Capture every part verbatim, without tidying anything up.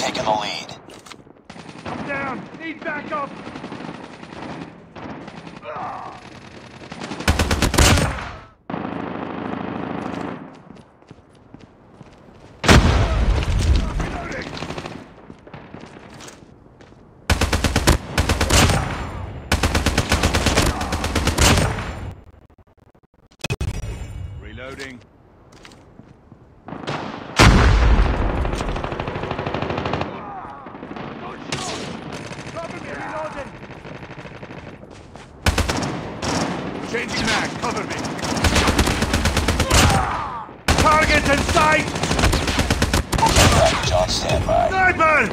taken the lead. I'm down. Need backup. Reloading. Changing mag, cover me. Target in sight! Package on standby. Sniper!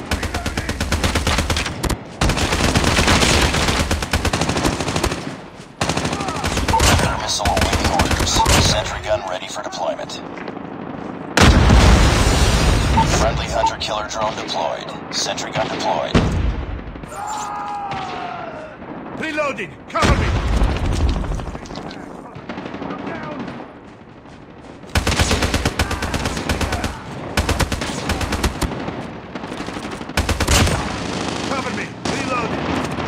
Predator missile awaiting orders. Sentry gun ready for deployment. Friendly hunter-killer drone deployed. Sentry gun deployed. Reloading! Cover me! Cover me! Reloading!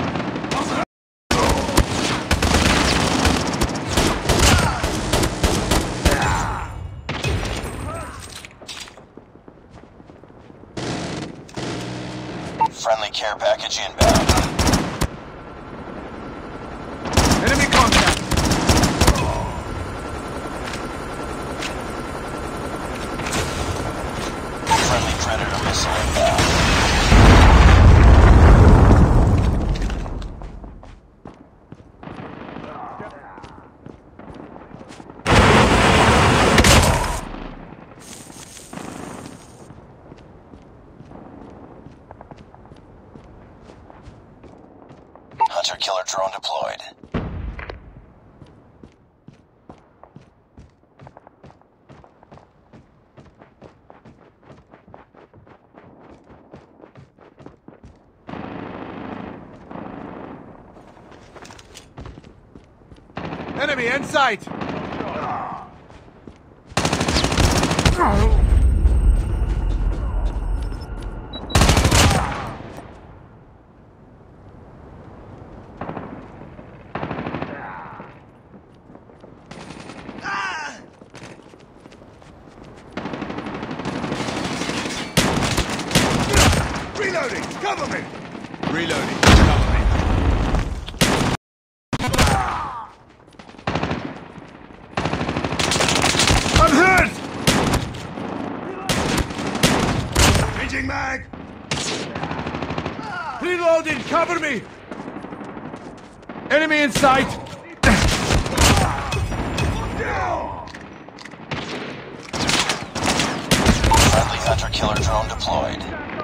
Friendly care package inbound. Enemy contact! Friendly Predator missile inbound. Hunter-killer drone deployed. Enemy in sight! Reloading! Cover me! Reloading. Cover me. I'm hurt! Changing mag. Reloading! Cover me! Enemy in sight! Friendly hunter-killer drone deployed.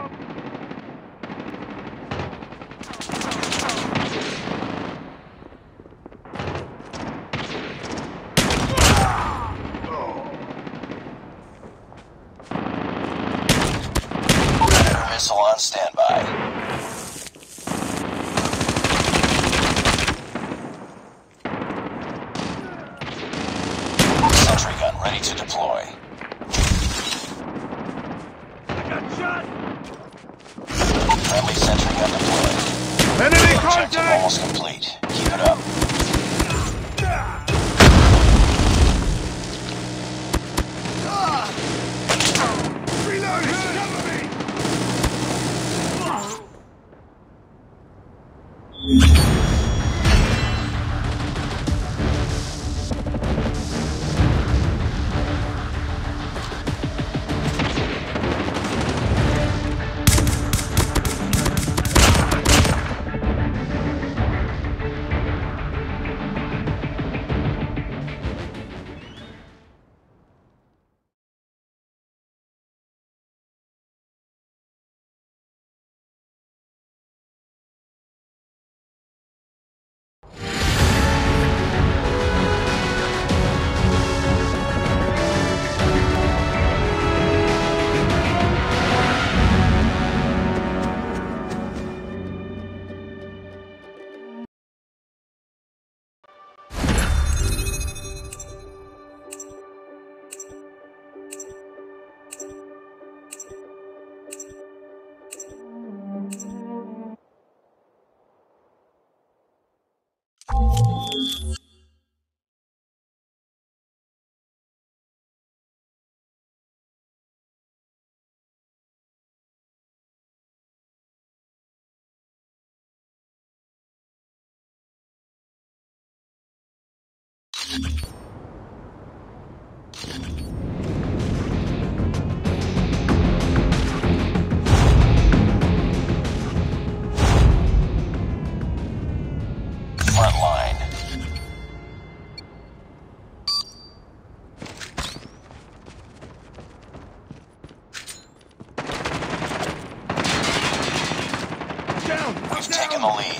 Predator missile on standby. Sentry gun ready to deploy. Friendly sentry gun deployed. Enemy Objective contact! almost complete. Keep it up. Reloading! Cover me! Front line. Down! We've taken the lead.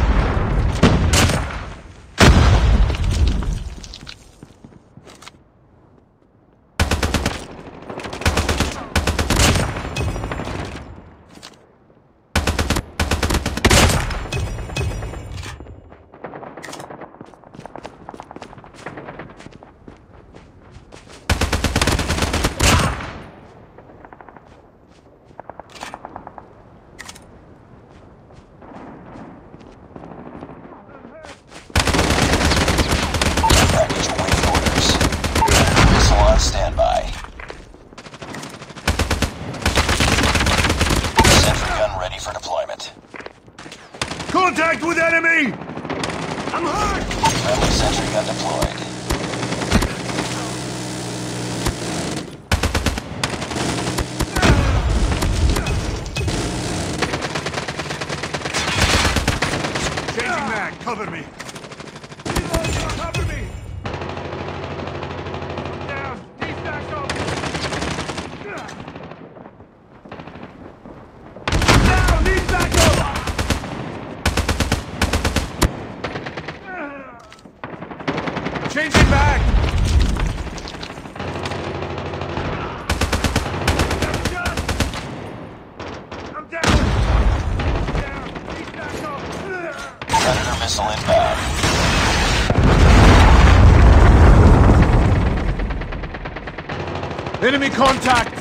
Package awaiting orders. Missile on standby. Sentry gun ready for deployment. Contact with enemy! I'm hurt! Friendly sentry gun deployed. Changing mag, cover me! Cover me! Down! He's back up! Down! He's back up! Changing mag! I'm down! Down! He's back up! Predator missile inbound. Enemy contact!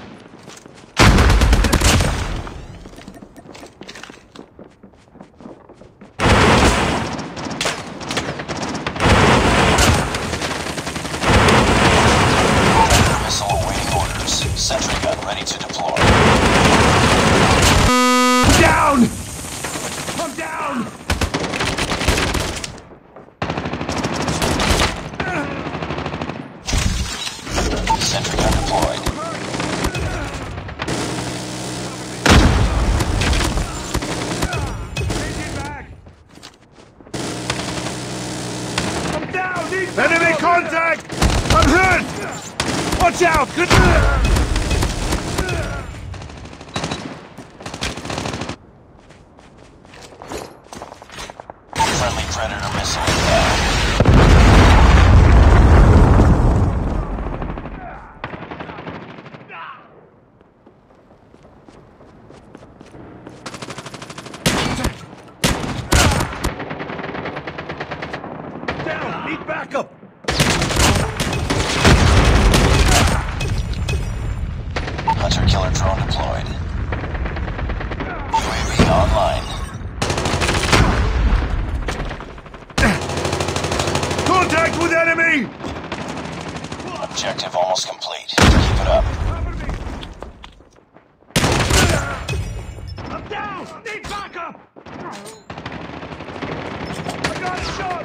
Predator missile awaiting orders. Sentry gun ready to deploy. Down! I'm down! Sentry gun deployed. Changing back! I'm down! Enemy contact! I'm hurt! Watch out! Good. Friendly Predator missile inbound. Down! Need backup! Hunter killer drone deployed. U A V online. Contact with enemy! Objective almost complete. Keep it up. I'm down! Need backup! I got a shot!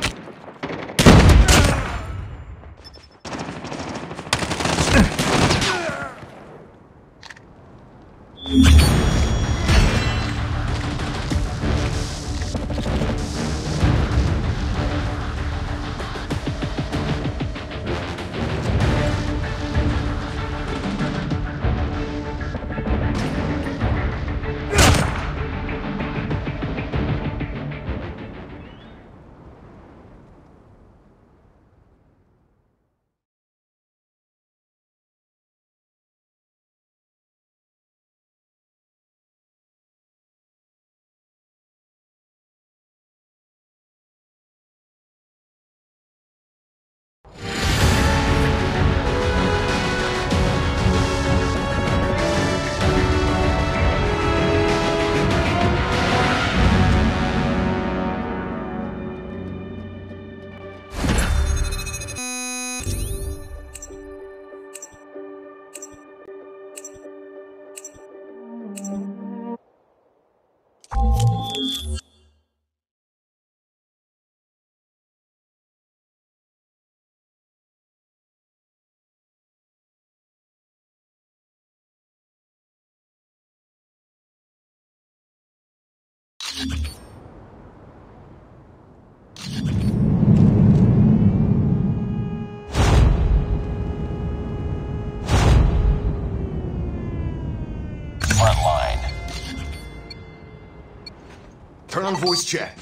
voice chat.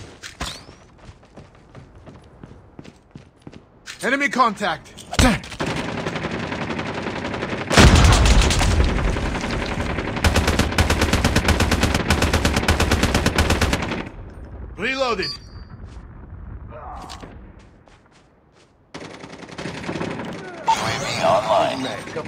Enemy contact. Reloaded. U A V online.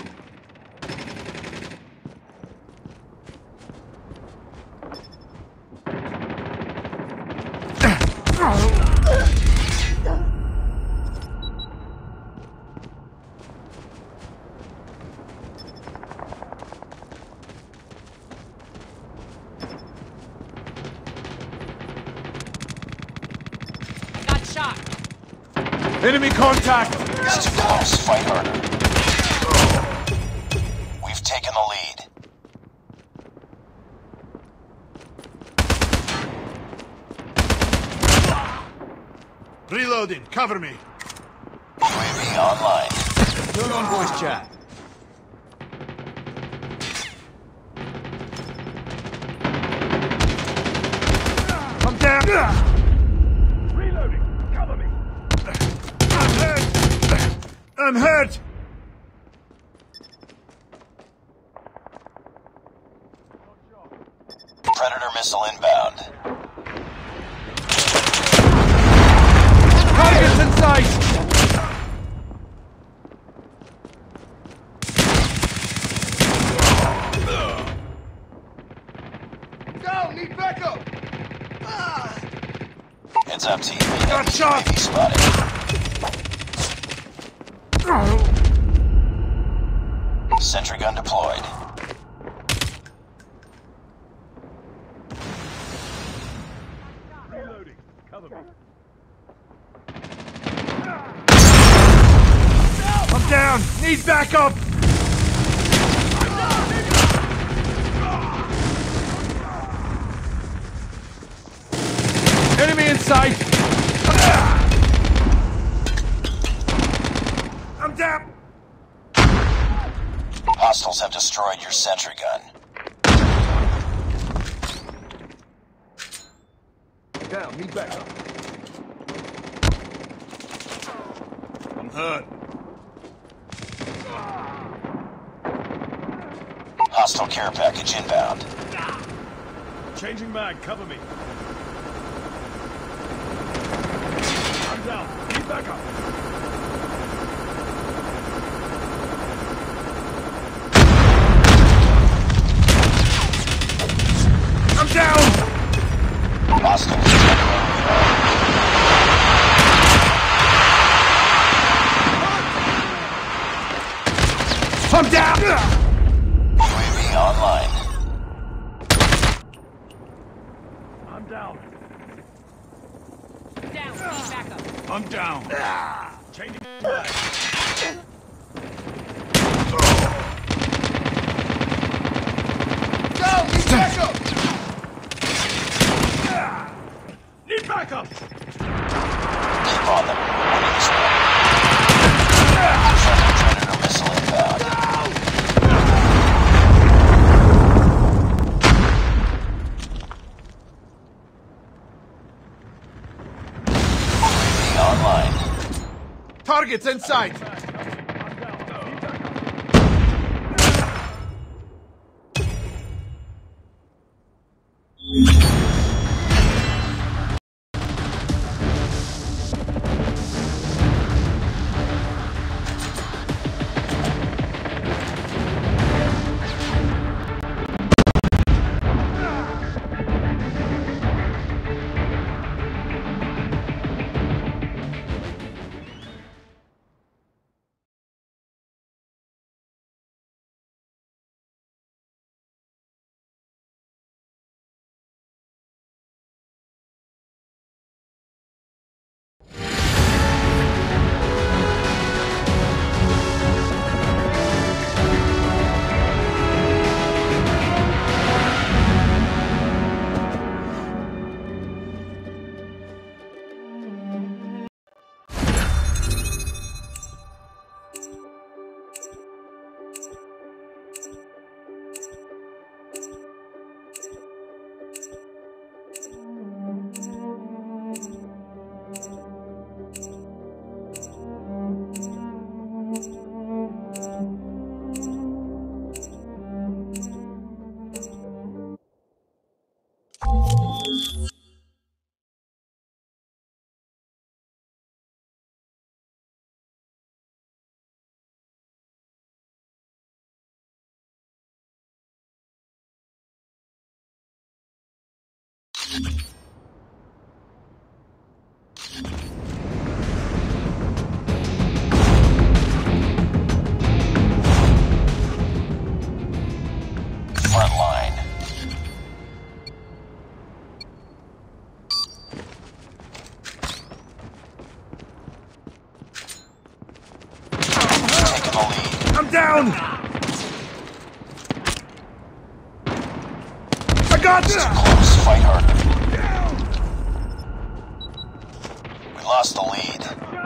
Got shot. Enemy contact. It's too close. Fight harder. We've taken the lead. Reloading. Cover me. U A V online. Turn on voice chat. I'm down. Reloading. Cover me. I'm hurt. I'm hurt. Predator missile inbound. Targets in sight. Go! Need backup! Heads up, team. Got shot. U A V spotted. Sentry gun deployed. Reloading. Cover me. I'm down. Need backup. Enemy in sight. I'm down. Hostiles have destroyed your sentry gun. Down, need backup. I'm hurt. Hostile care package inbound. Changing mag. Cover me. I'm down. Need backup. I'm down. Hostiles. I'm down. U A V online. I'm down. Down. Need backup. I'm down. Changing mag. Go! Need backup! Need backup. Keep on them. Winning this one. Friendly Predator missile inbound. U A V online. Targets in sight. the lead. I'm down! I got It's too you! close. Fight harder. We lost the lead.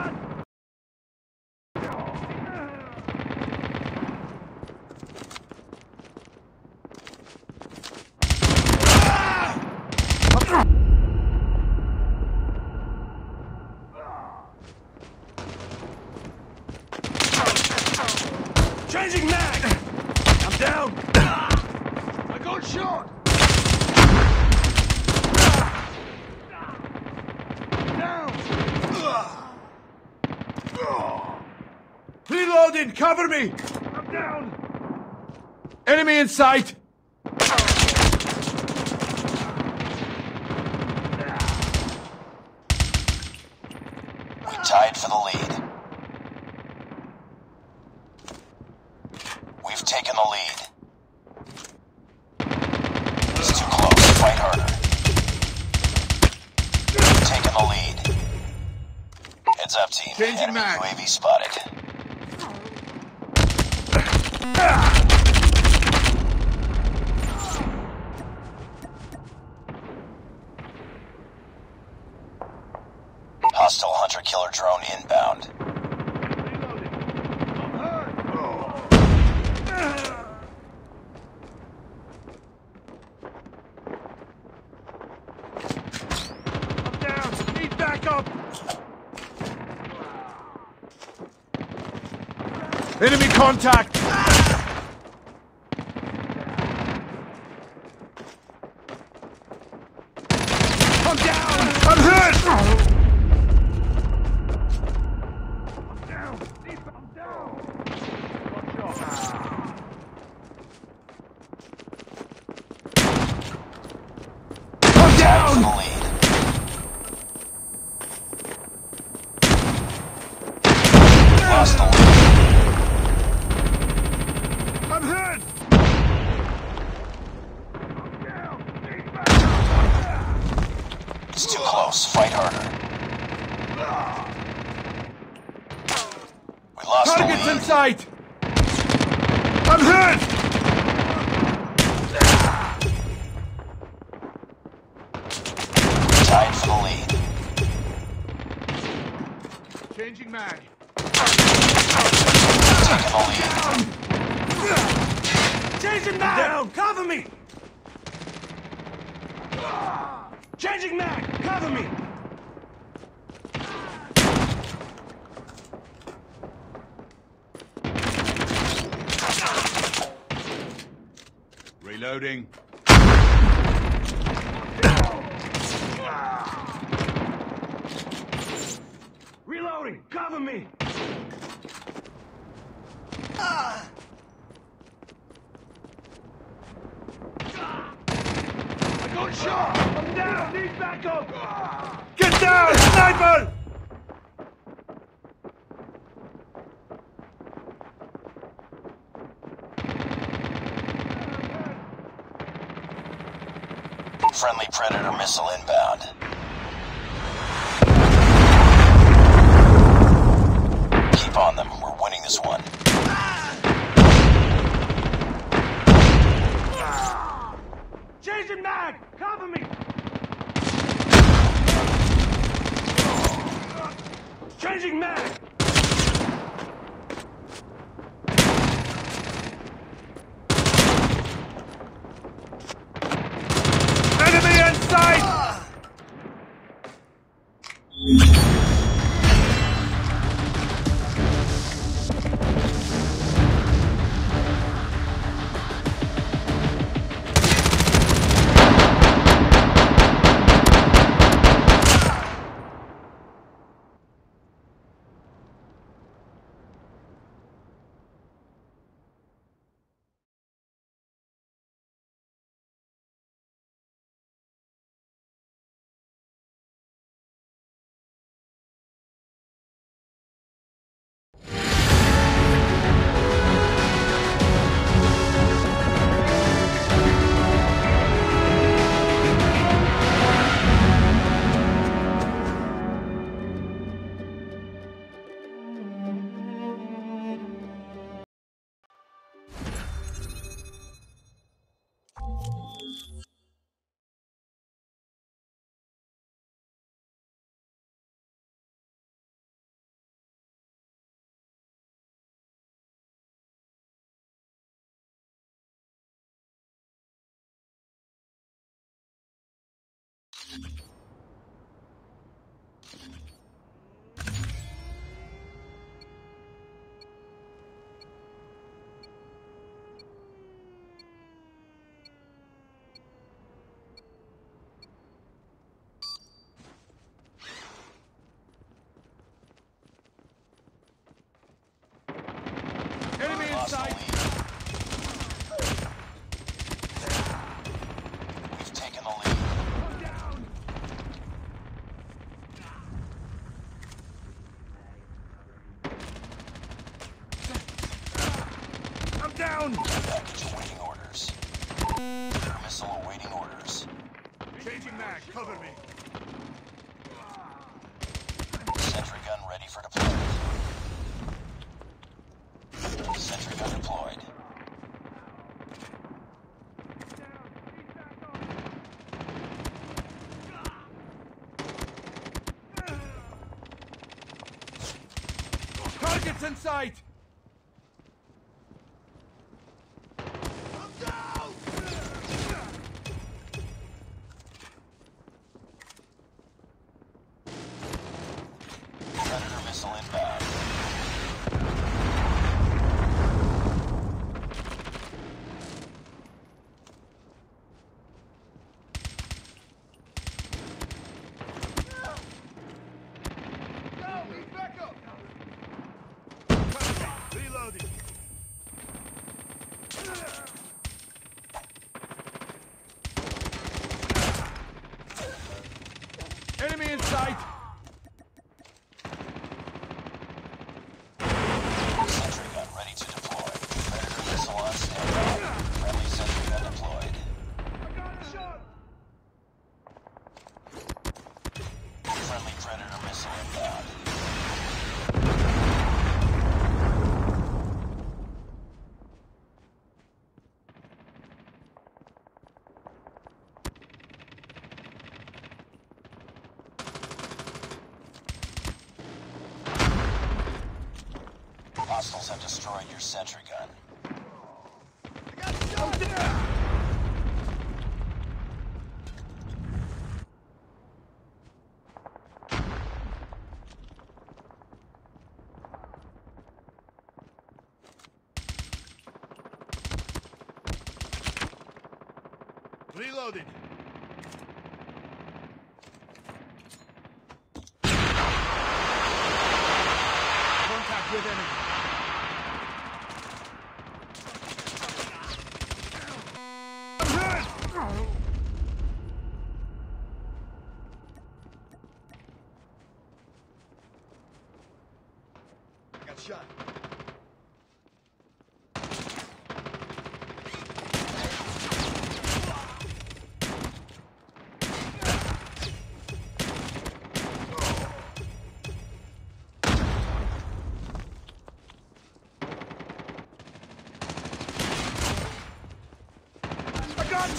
Changing mag! I'm down! I got shot! Down! Reloading! Cover me! I'm down! Enemy in sight! We tied for the lead. We've taken the lead. It's too close. Fight harder. We've taken the lead. Heads up, team. Changing Enemy mag. U A V spotted. Hostile hunter-killer drone inbound. I'm down! Need backup! Enemy contact! I'm down! I'm hurt! I'm down! I'm down! I'm Tied for down! the lead. Lost the lead. I'm hurt! It's too close. Fight harder. We lost the Targets in lead. sight! I'm hurt! Tied for the lead. Changing mag. Taking the lead. Changing mag! Down! Cover me! Changing mag! Cover me! Reloading. Reloading! Cover me! I got shot! I'm down! Need backup! Get down! Sniper! Friendly Predator missile inbound. Keep on them. We're winning this one. Changing mag! Cover me! Changing mag! Enemy in sight! Lost the sight! lead. We've taken the lead. I'm down! I'm down! Package awaiting orders. Air missile awaiting orders. Changing mag, cover me. Sentry gun ready for deployment. Sentry gun deployed. Targets in sight! I'm down! Predator missile inbound. No, need backup! Cover me, reloading. Enemy in sight! Sentry gun ready to deploy. Predator missile on standby. Friendly sentry gun deployed. I got a shot! Friendly Predator missile inbound. Hostiles have destroyed your sentry gun. I got shot! I'm down! Reloading. Contact with enemy. I'm hurt! I got shot. I got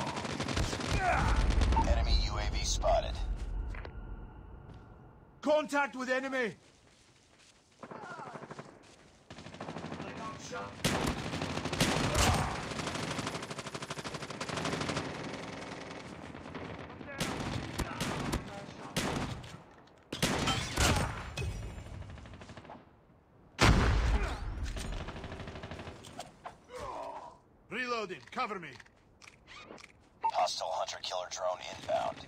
shot! Enemy U A V spotted. Contact with enemy! Reloading, cover me. Hostile hunter-killer drone inbound.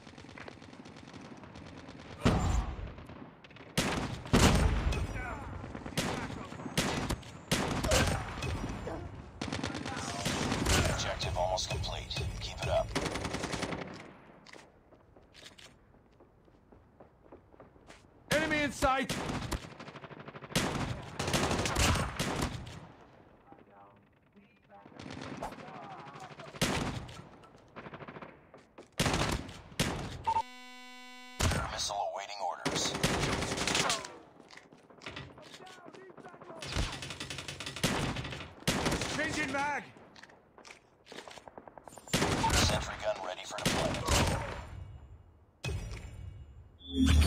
Objective almost complete. Keep it up. Enemy in sight! Missile awaiting orders. Changing mag! Sentry gun ready for deployment.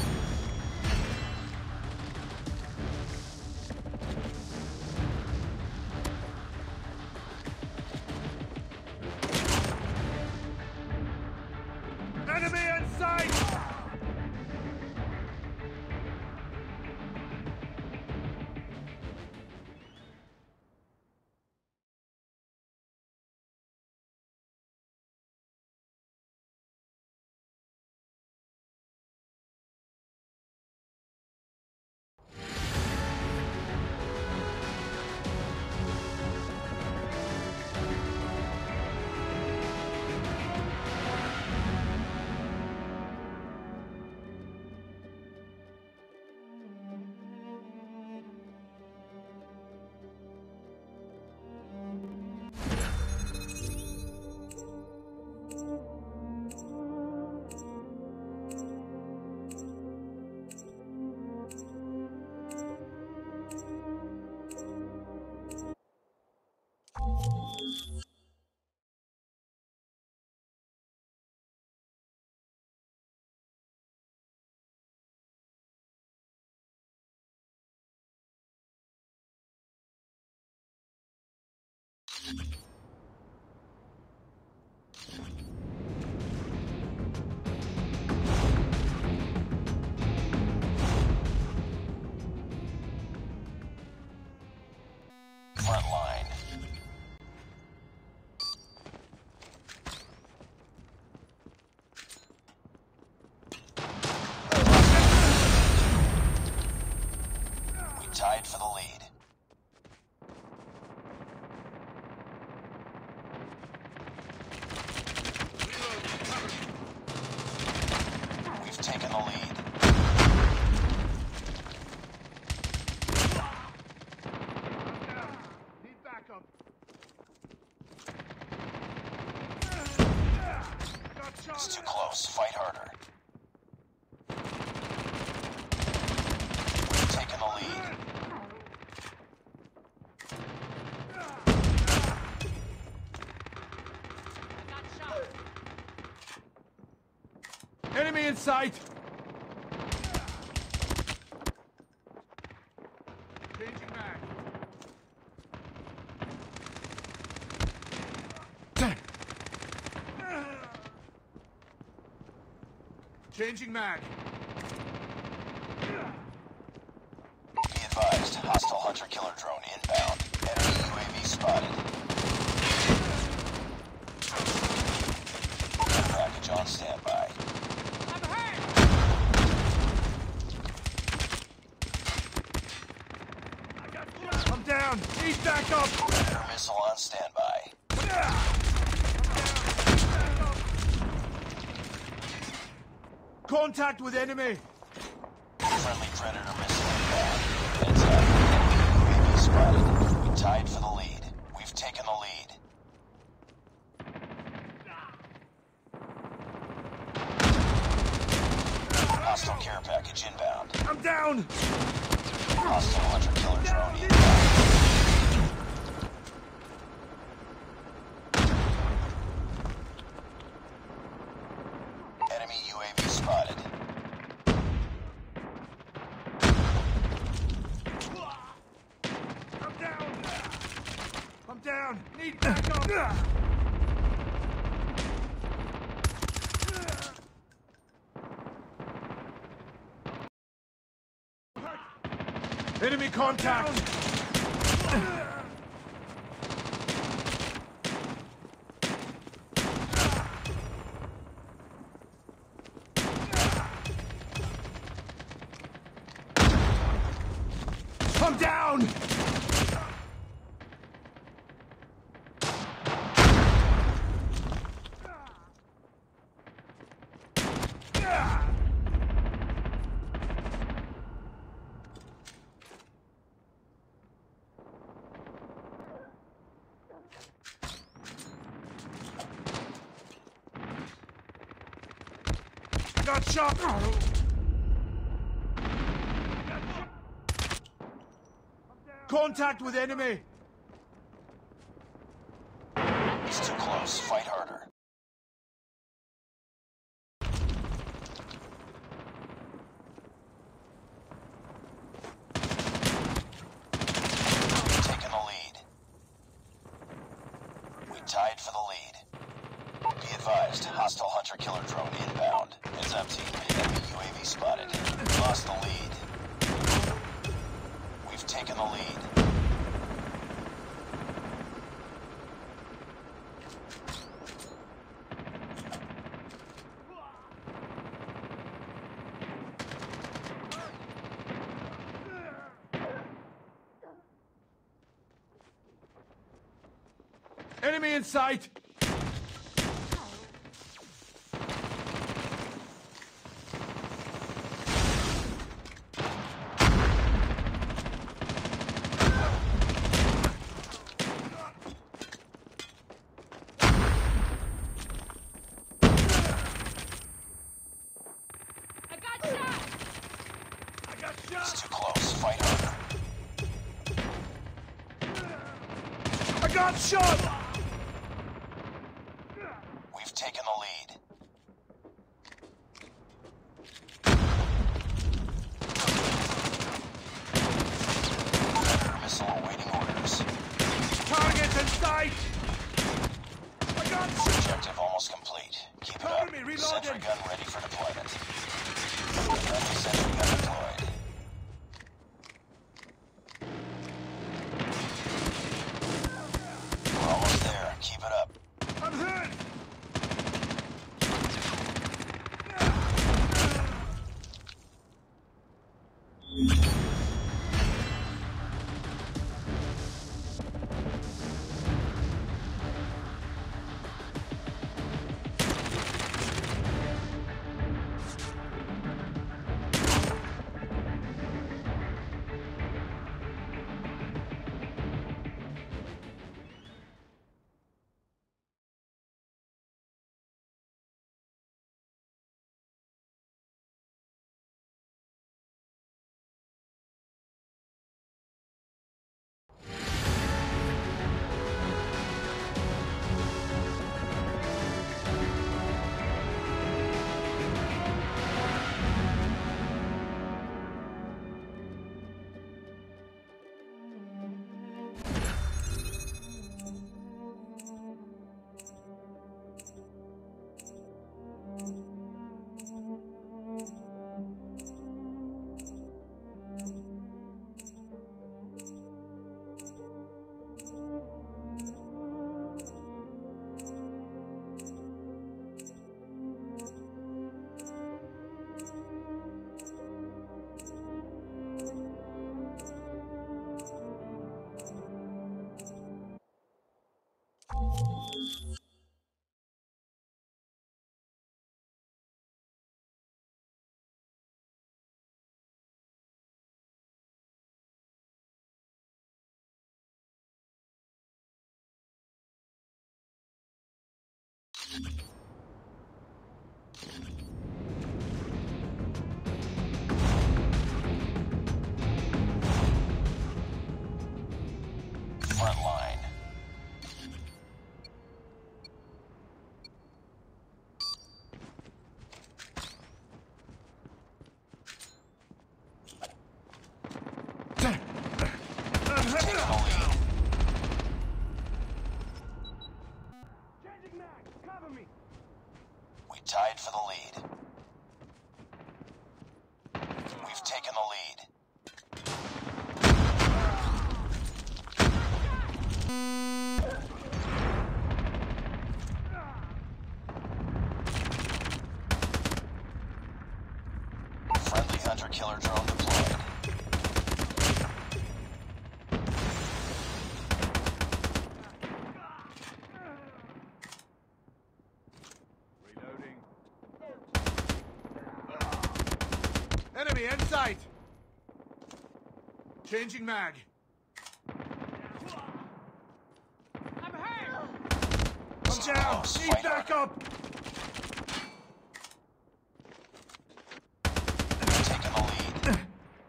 Front line. We tied for the lead. We've taken the lead. Need backup. Got shot. It's too close. Fight harder. We've taken the lead. I got shot. Enemy in sight. Changing mag. Changing mag. Be advised, hostile hunter-killer drone inbound. Enemy U A V spotted. Care package on standby. I'm hurt. I'm down. Need backup. Predator missile on standby. Contact with enemy. Friendly Predator missile inbound. Heads up. Enemy U A V spotted. We tied for the lead. We've taken the lead. Hostile care package inbound. I'm down. Hostile hunter-killer drone inbound. Enemy U A V spotted. I'm down. I'm down. Need backup. Enemy contact. I'm down. Got shot. Contact with enemy. It's too close. Fight harder. We've taken the lead. We tied for the lead. Be advised, hostile hunter-killer drone inbound. Heads up, team. Enemy U A V spotted. Lost the lead. We've taken the lead. Enemy in sight. I got shot. I got It's shot. too close. Fight harder. I got shot. We've taken the lead. Predator missile awaiting orders. Targets in sight. sight! I got shot! Objective almost complete. Keep it Cover up. me, reloading. Sentry gun ready for deployment. Friendly sentry gun deployed. We're almost there. Keep it up. I'm hurt! Front line. I'm hurt! Taking the lead. Changing mag! Cover me! We tied for the lead. We've taken the lead. Friendly hunter-killer drone deployed. Reloading. Enemy in sight! Changing mag. I'm hurt! I'm down! Close. Need Fight backup! We've taken the lead.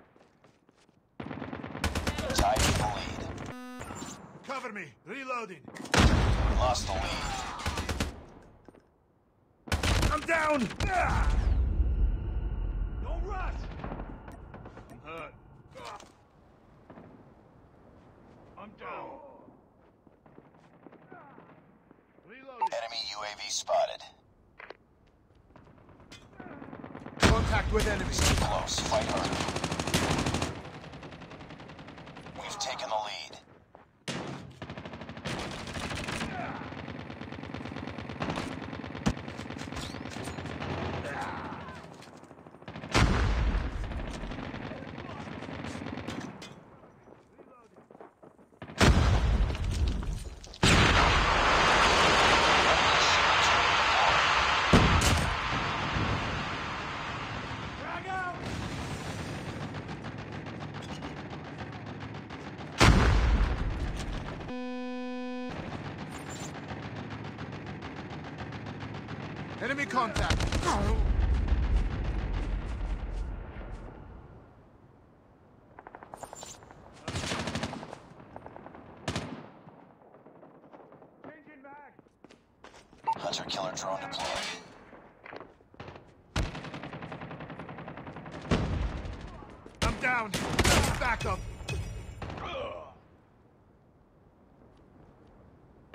Tied for the lead. Cover me! Reloading! We lost the lead. I'm down! Ah! Don't rush! I'm hurt. I'm down. Reloading. Enemy U A V spotted. Contact with enemy. Too close. Fight harder. We've taken the lead. Drag out! Enemy contact! Changing mag! Hunter-killer drone deployed. I'm down! Back up!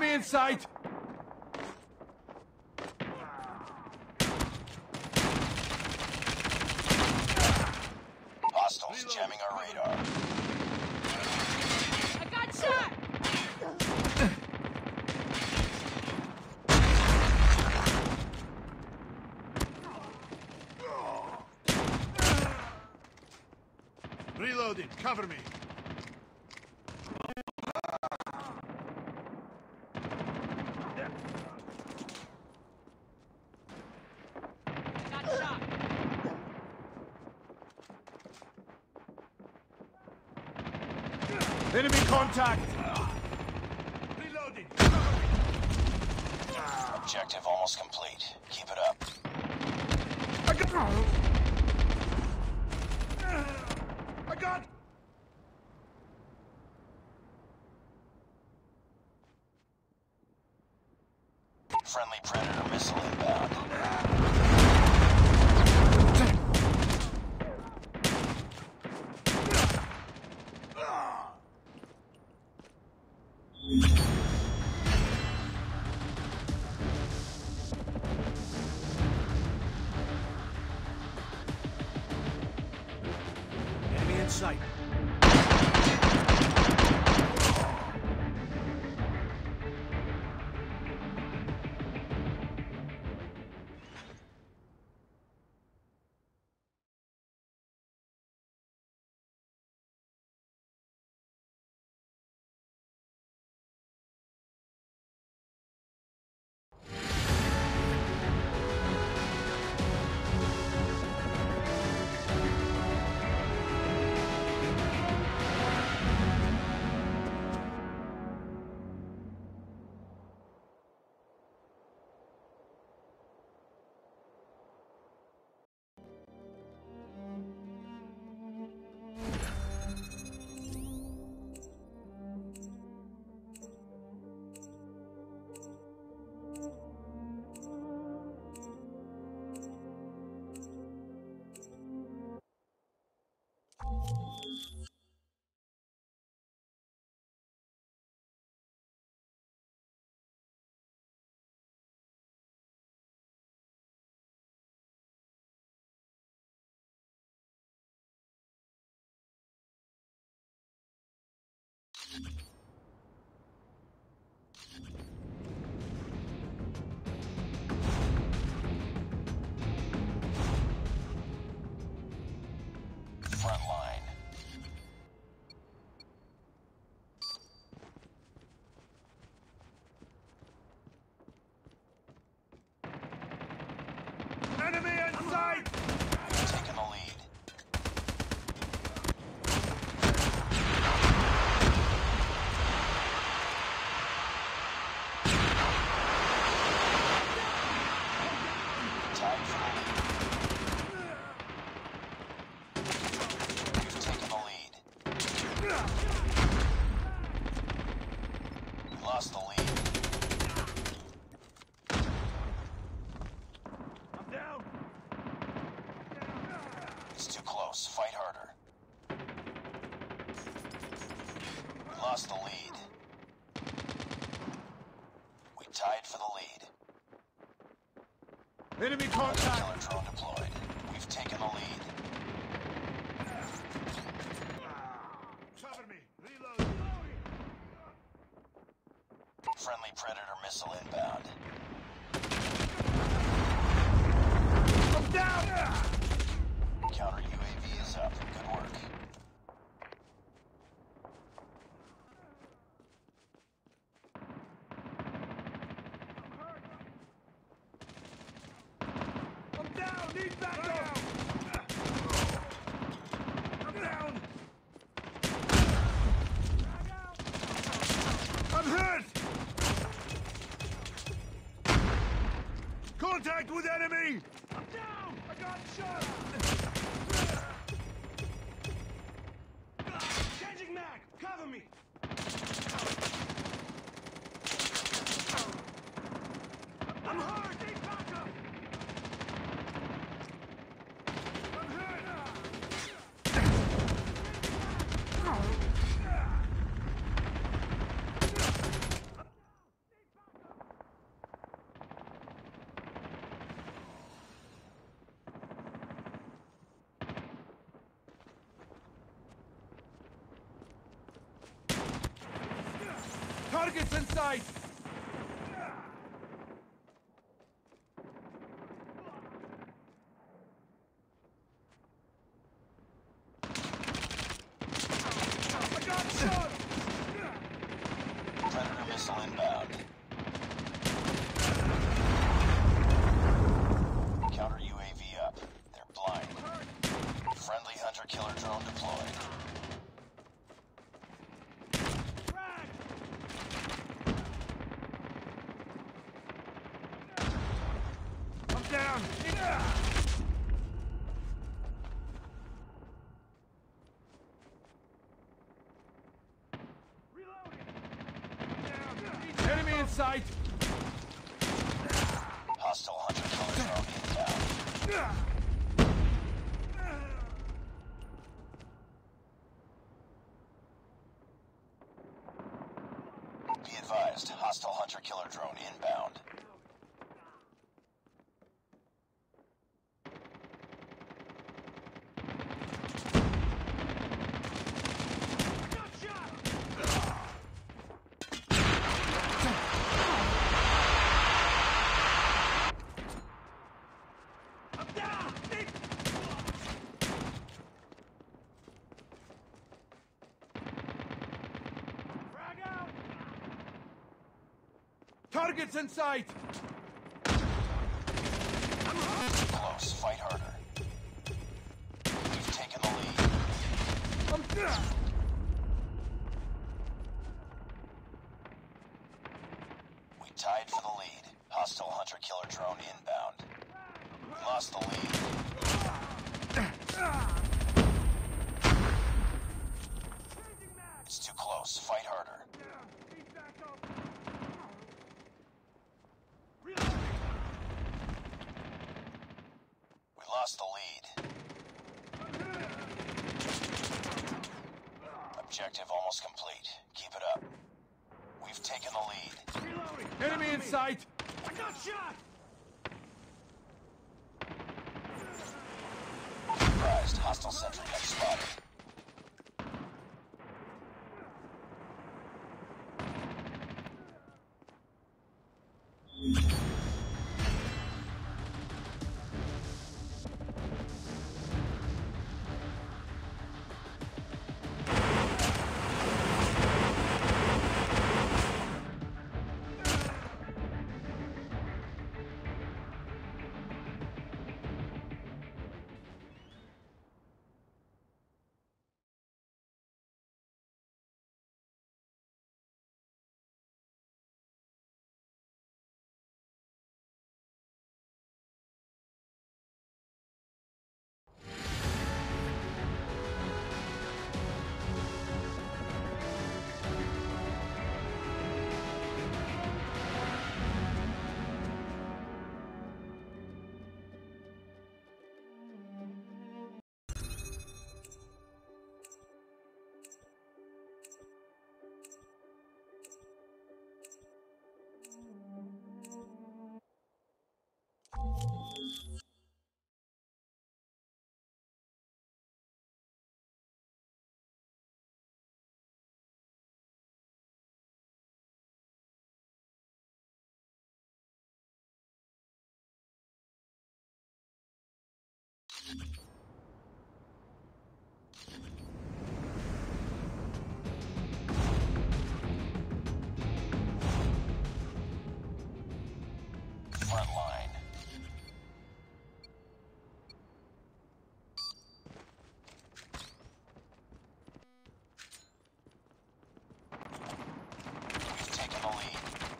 Enemy in sight! Hostiles jamming our radar. I got shot! Reloading, cover me. I got shot! Enemy contact! Reloading, cover me. Objective almost complete. Keep it up. I got... I got... Friendly Predator missile inbound. Enemy in sight. Front line. Enemy in sight! Taking the lead. Tied for the lead. We've taken the lead. We lost the lead. I'm down! It's too close. Fight harder. We lost the lead. We tied for the lead. Enemy Killer contact! drone deployed. We've taken the lead. Cover me! Reload! Friendly Predator missile inbound. I'm down! Counter U A V is up. Good work. I'm down! Need backup! I'm down! I'm hurt! Contact with enemy! I'm down! I got shot! Changing mag! Cover me! I'm hurt! Need backup! I'm hurt! Targets in sight! I got shot! Predator missile inbound. Counter U A V up. They're blind. Friendly hunter-killer drone deployed. I'm down! Enemy in sight! Hostile hunter-killer drone inbound. Be advised, hostile hunter-killer drone inbound. Targets in sight! Close, fight harder. We've taken the lead. I'm down! We tied for the lead. Hostile hunter-killer drone inbound. We lost the lead. It's too close. Fight harder. We lost the lead. Objective almost complete. Keep it up. We've taken the lead. Enemy in sight! I got shot! Surprised. Hostile sentry gun spotted. Front line. We've taken the lead.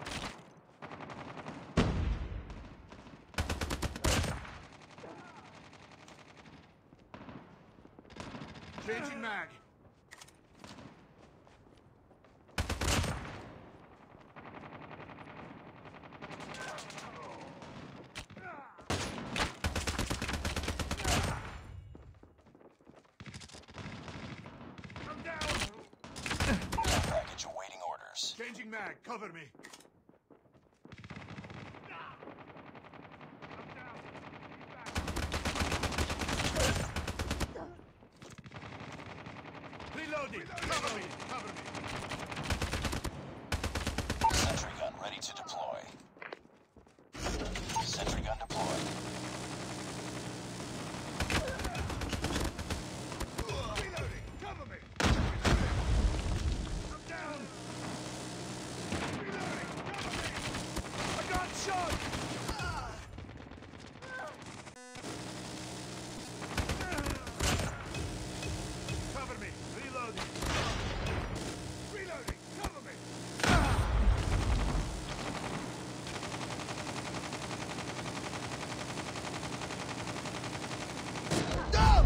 Changing mag. I'm down. Package awaiting orders. Changing mag. Cover me. Reloading. Cover me. Cover me.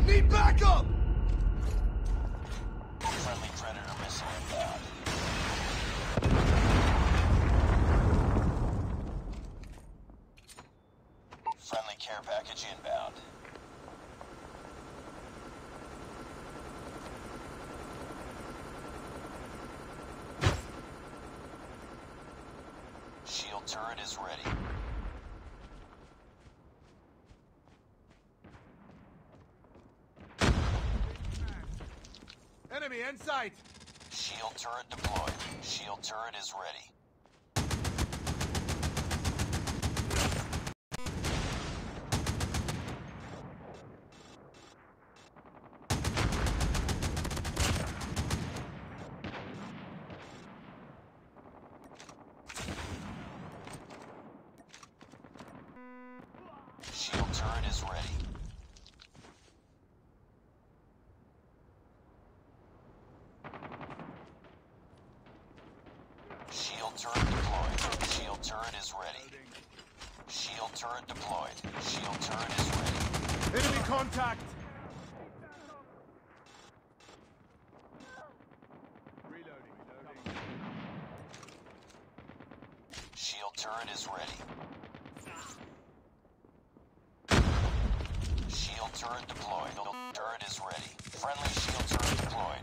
Need backup! Friendly Predator missile inbound. Friendly care package inbound. Shield turret is ready. Enemy in sight! Shield turret deployed. Shield turret is ready. Shield turret is ready. Shield turret deployed. Shield turret is ready. Shield turret deployed. Shield turret is ready. Enemy contact! Reloading. Reloading. Shield turret is ready. Shield turret deployed. Turret is ready. Friendly shield turret deployed.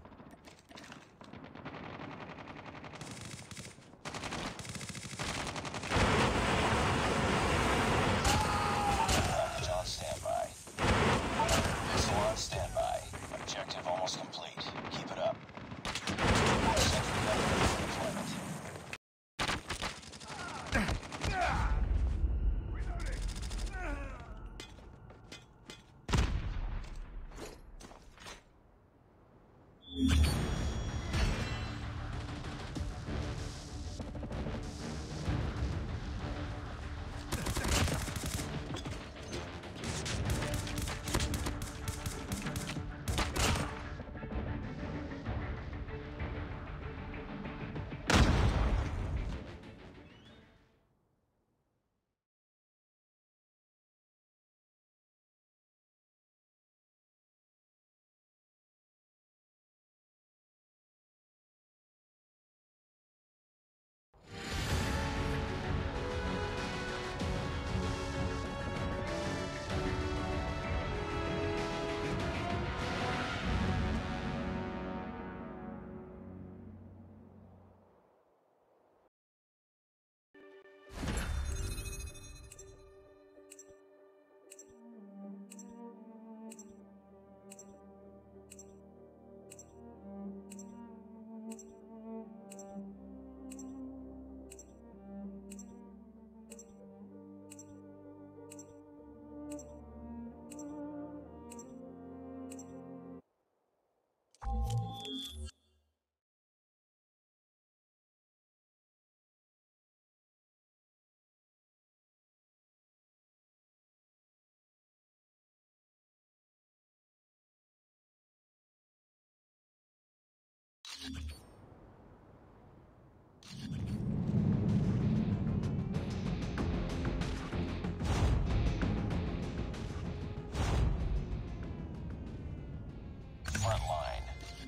Package on standby. Missile on standby. Objective almost complete. Keep it up. Sentry gun ready for deployment. Front line.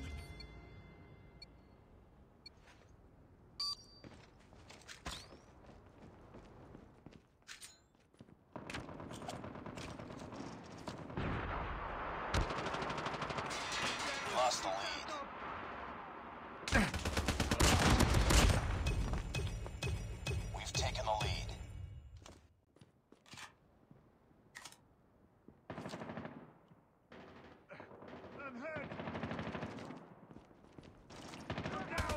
Lost the lead. We've taken the lead. I'm hurt! Down!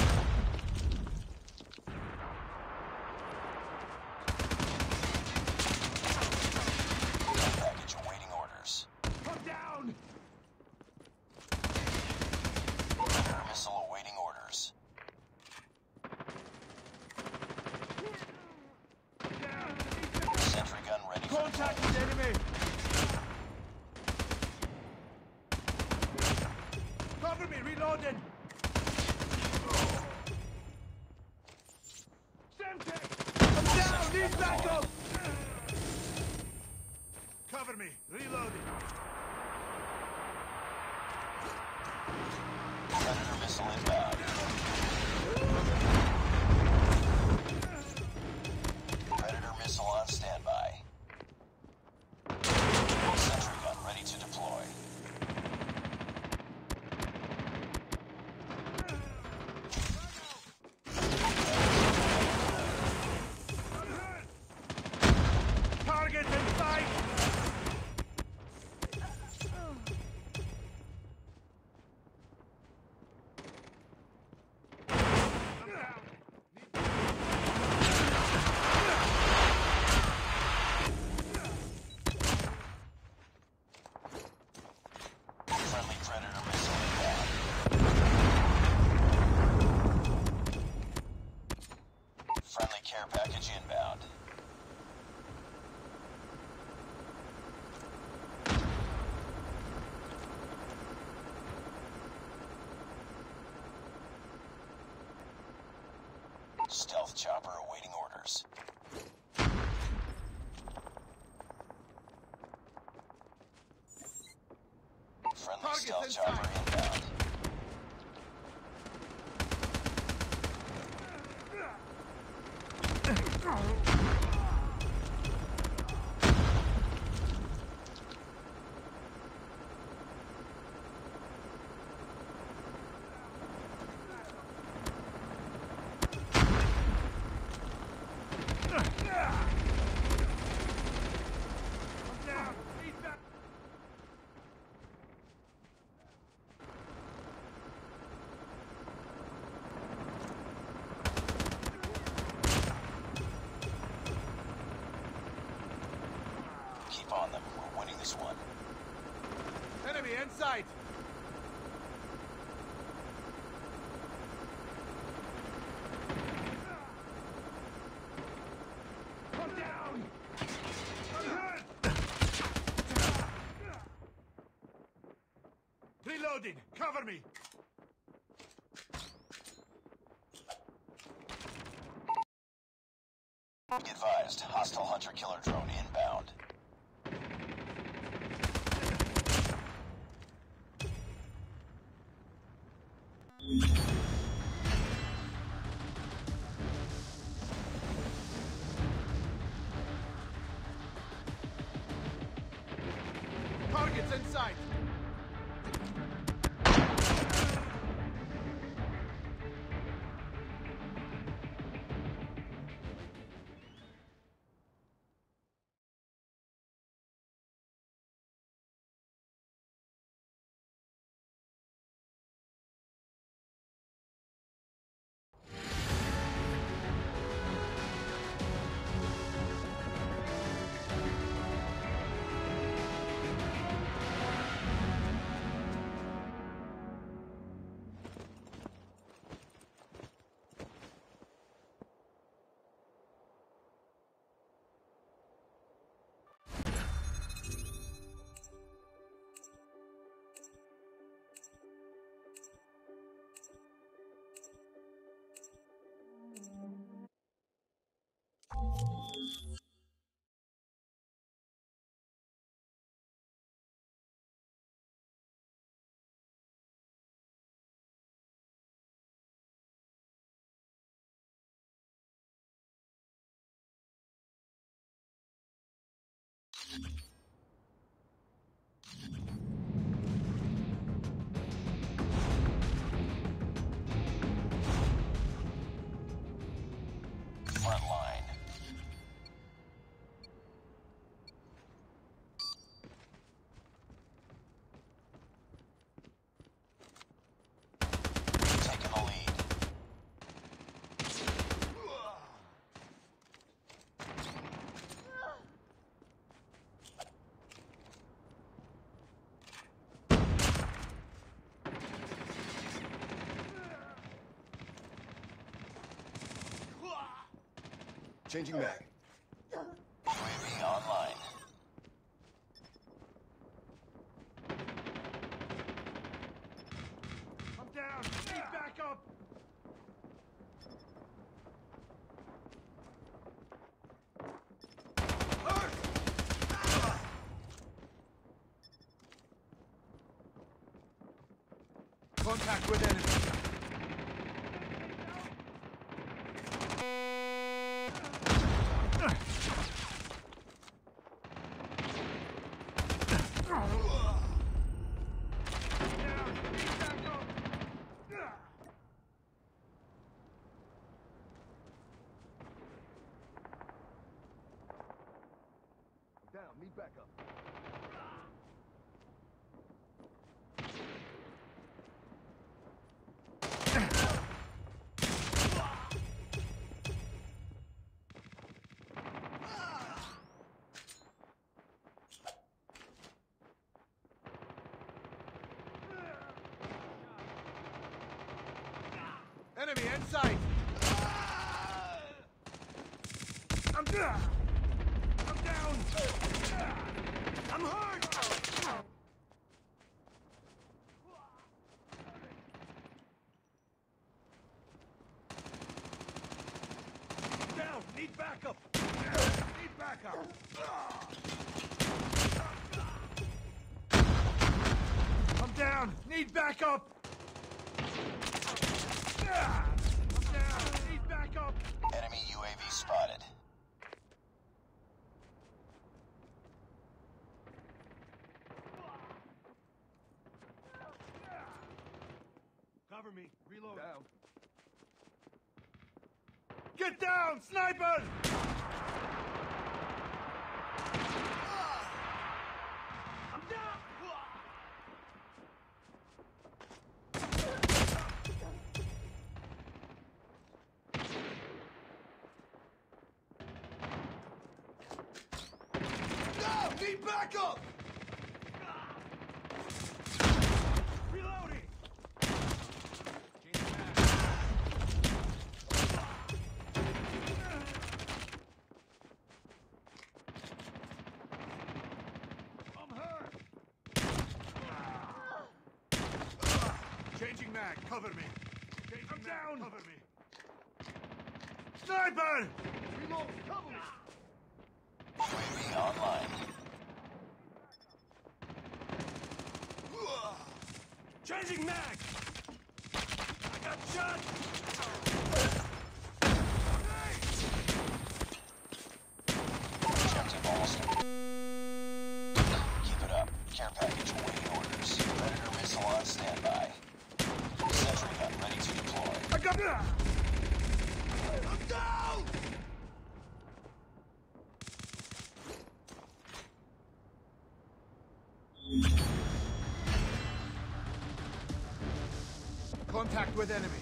Package awaiting orders. Come down! Predator missile awaiting orders. Stealth chopper awaiting orders. Friendly Targets stealth inside. chopper inbound. Keep on them. We're winning this one. Enemy in sight. Come down! I'm hurt! Reloading! Cover me! Be advised, hostile hunter-killer drone inbound. Targets in sight. Front line. Taking the lead. Changing mag. U A V online. I'm down! Need backup! Contact with enemy. Down! Need backup! Down. Need backup. Enemy in sight. I'm down! I'm down! I'm hurt! Need backup! Need backup! I'm down! Need backup! I'm down! Need backup! Enemy U A V spotted. Cover me. Reload. Down. Get down! Sniper! I'm down! No! Need backup! Reloading! I'm hurt! Changing mag, cover me. Changing I'm mag, down! Cover me. Sniper! Reload! Cover me! U A V online. Changing mag! I got shot! Objective almost. Keep it up. Care package awaiting orders. Predator missile on standby. Sentry gun ready to deploy. I got... I'm down! Contact with enemy.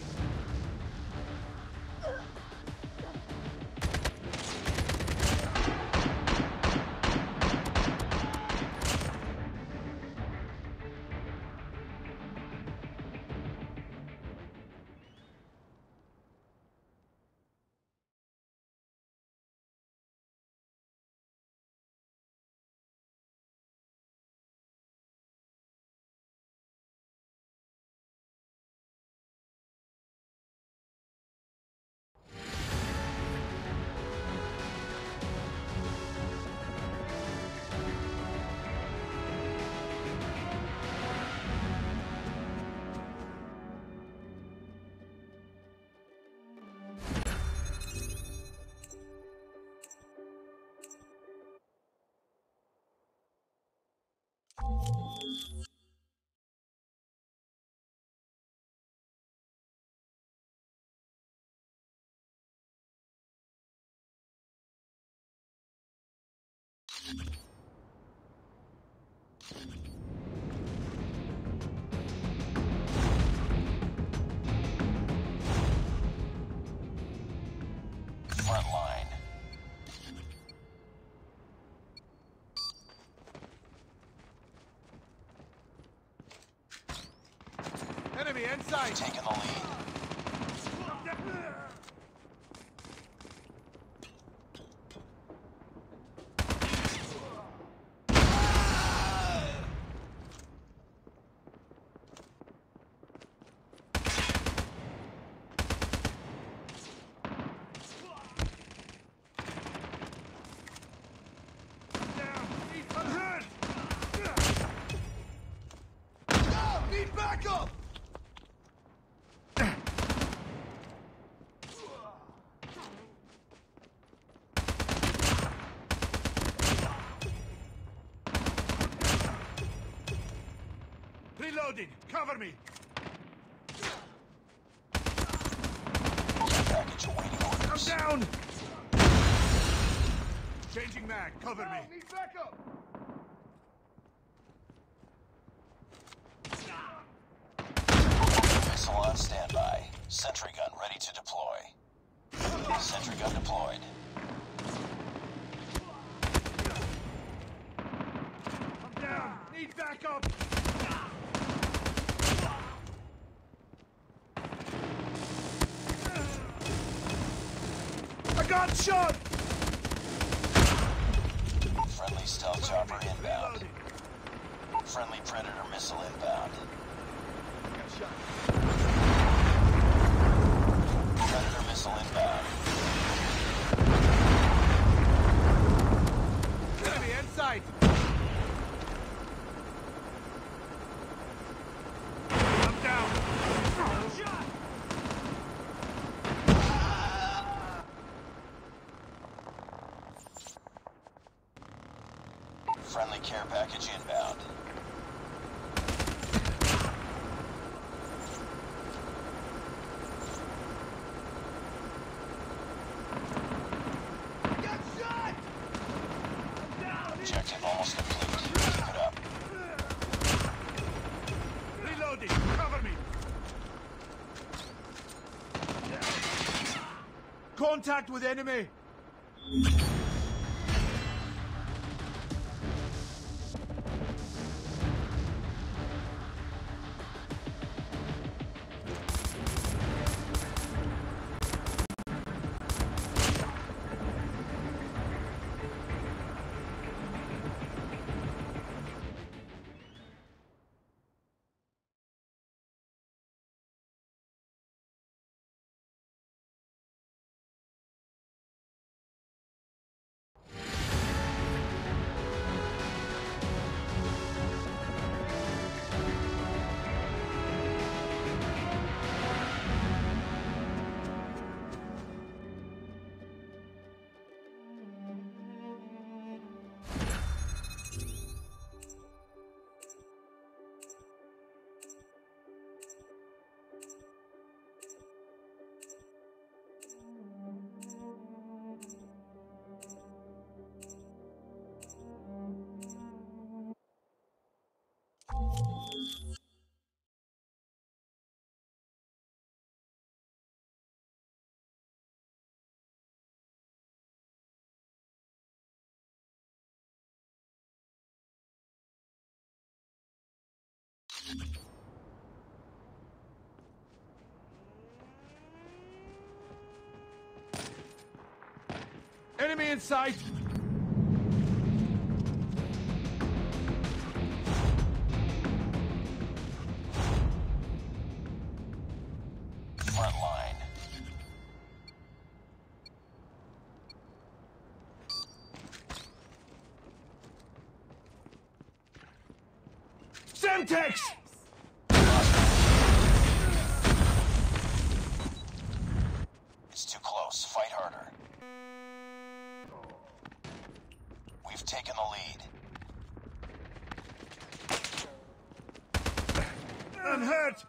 Front line. Enemy inside! Taking the lead. No! Need backup! Reloading! Cover me! Care package awaiting I'm orders. down! Changing mag, cover No! me! Need backup! Missile on standby. Sentry gun ready to deploy. Sentry gun deployed. I'm down! Need backup! I got shot! Friendly stealth chopper inbound. Reloading! Friendly Predator missile inbound. Got shot. Predator missile inbound. Friendly care package inbound. Get shot! Objective almost complete. Keep it up. Reloading! Cover me! Contact with enemy! Enemy in sight! Front line. Semtex! It's too close. Fight harder. We've taken the lead. I'm hurt!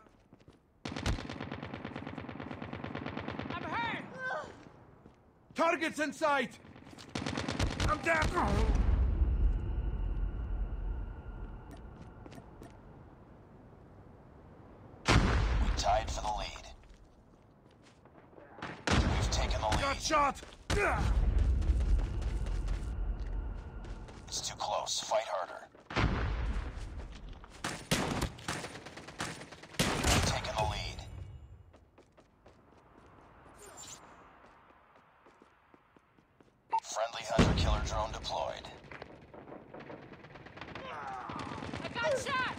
I'm hurt! Targets in sight! I'm down! We tied for the lead. We've taken the lead. Got shot! It's too close. Fight harder. We've taken the lead. Friendly hunter-killer drone deployed. I got shot!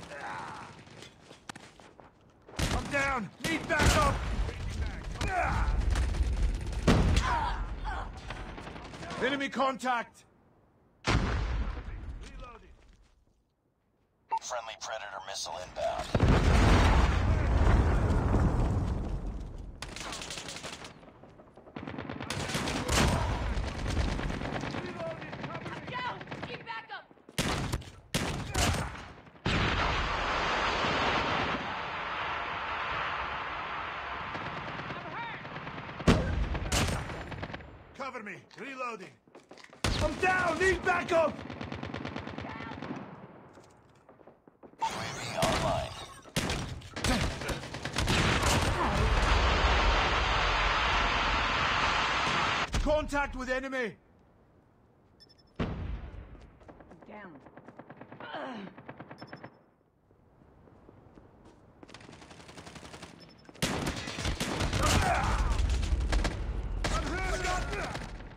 I'm down! Need backup! Enemy contact! Reloading! Friendly Predator missile inbound. Go! Keep back up! I'm hurt! Cover me! Reloading! I'm down! Need backup! U A V online. Contact with enemy! Down. I'm hurt!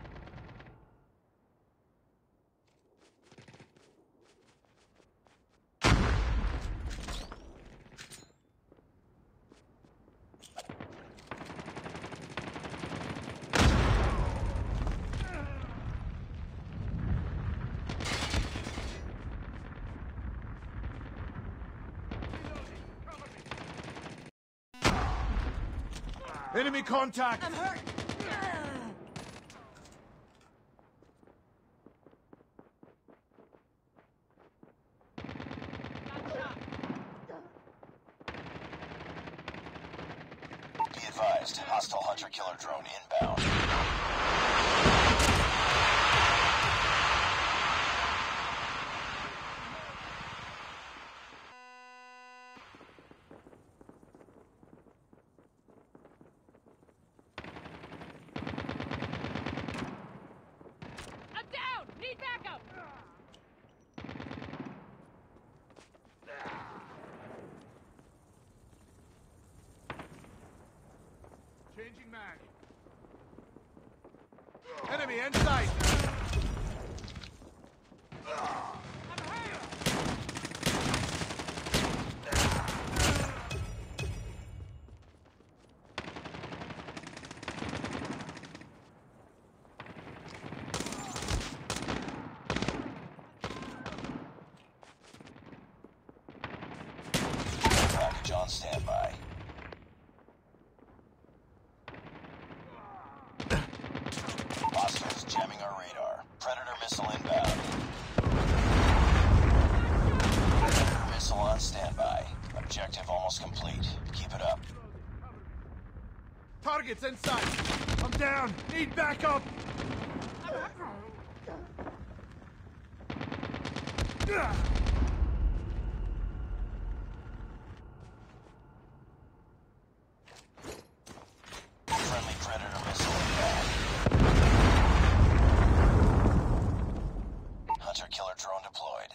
Enemy contact! I'm hurt! advised. Hostile hunter-killer drone inbound. I'm down! Need backup! Changing mag. Enemy inside. I'm hurt! Package on standby. Hostiles jamming our radar. Predator missile inbound. Predator missile on standby. Objective almost complete. Keep it up. Target's inside. I'm down. Need backup. Friendly Predator missile inbound. Hunter-killer drone deployed.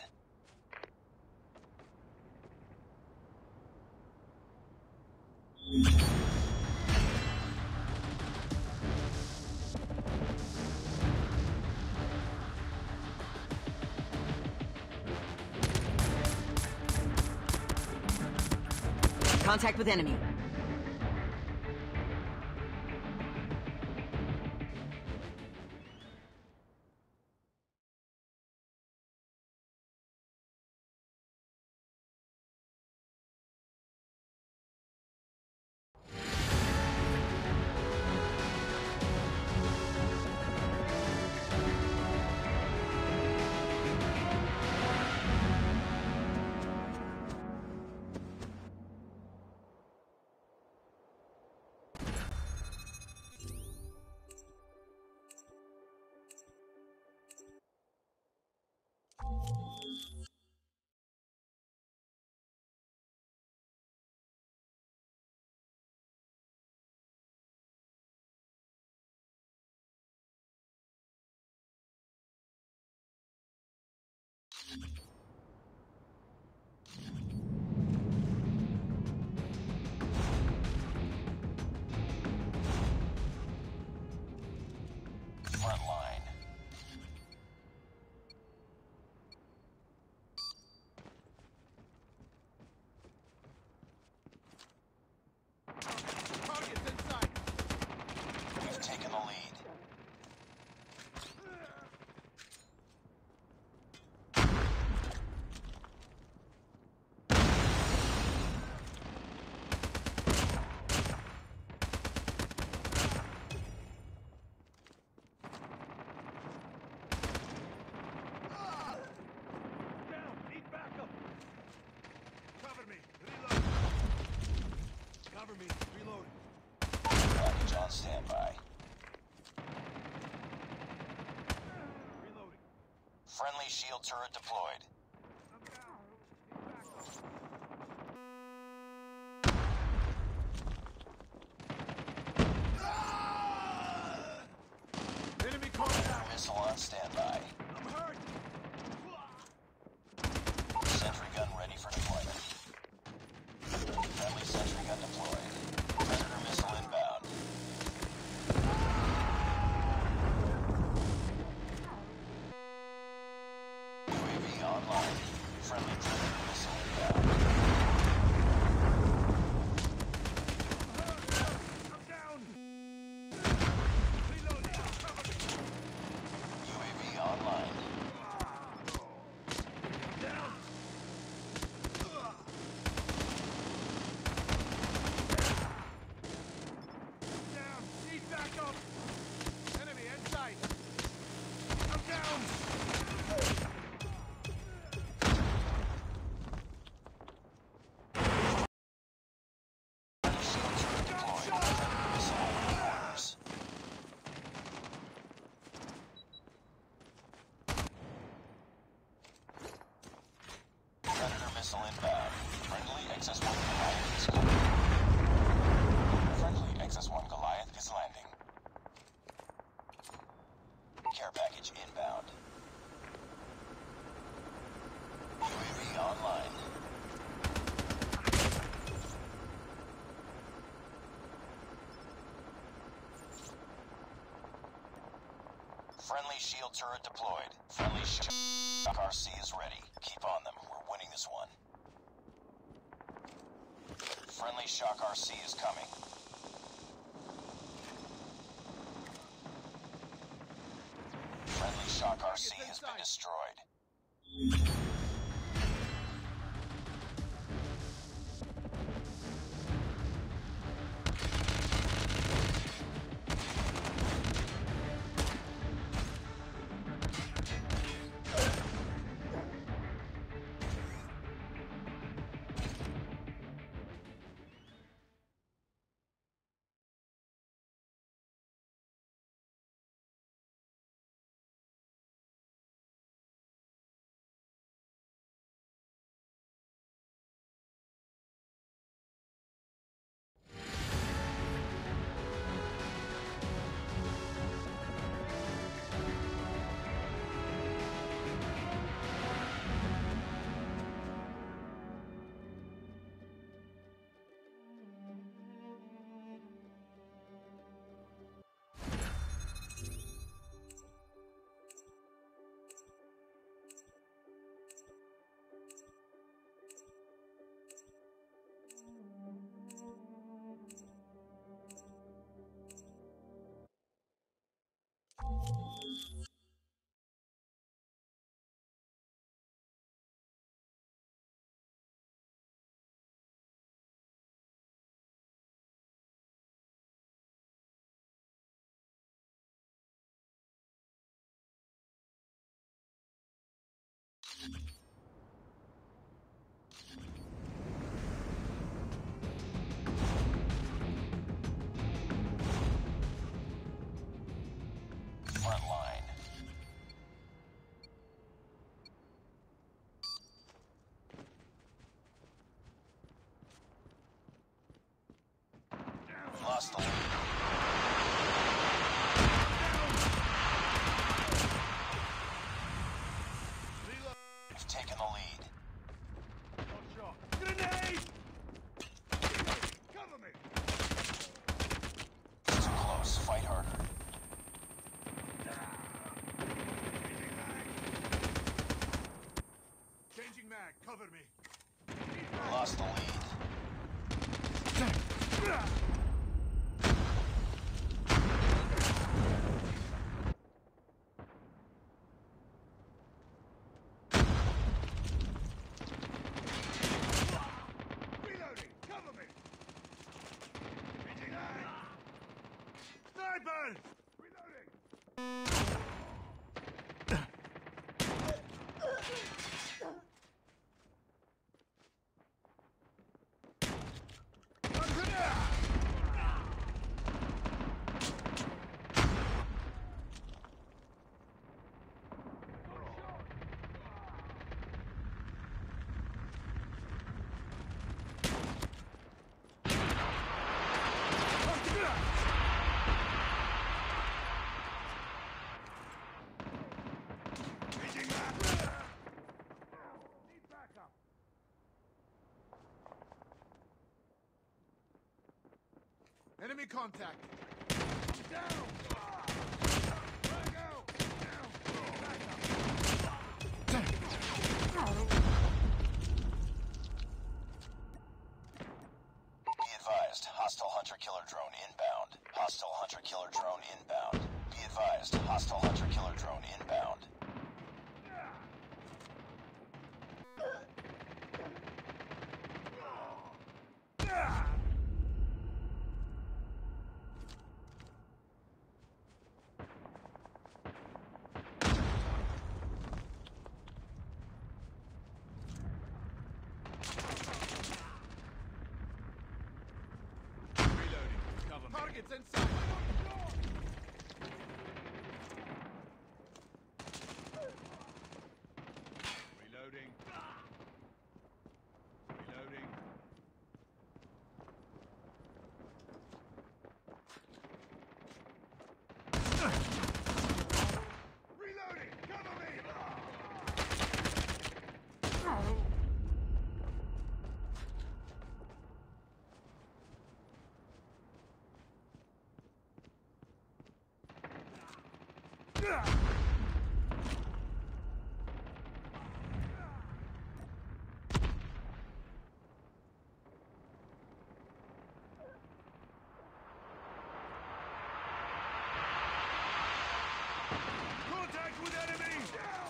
Contact with enemy. Front line. Target's inside. We've taken the lead. Down. Need backup. Cover me. Reload. Cover me. Reloading. Package on standby. Reloading. Friendly shield turret deployed. I'm down. Need backup. Enemy contact. Missile on standby. I'm hurt. Sentry gun ready for deployment. Friendly sentry gun deployed. Predator missile inbound. U A V online. Hostile inbound. Friendly X S one Goliath is coming. Friendly X S one Goliath is landing. Care package inbound. U A V online. Friendly shield turret deployed. Friendly Shock R C is ready. Keep on them. We're winning this one. Friendly Shock R C is coming. Friendly Shock R C has been destroyed. Front line. Lost the lead. We've taken the lead. One shot. Grenade! Cover me! Too close. Fight harder. Changing mag. Cover me. Lost the lead. Reloading. Cover me. Changing mag. Sniper! Reloading. Changing mag. Need backup. Enemy contact. I'm down. Where to go? Down. Be advised, hostile hunter-killer drone inbound. Hostile hunter-killer drone inbound. Be advised, hostile hunter-killer drone inbound. Reloading. Cover me. Targets inside. Reloading. Contact with enemy!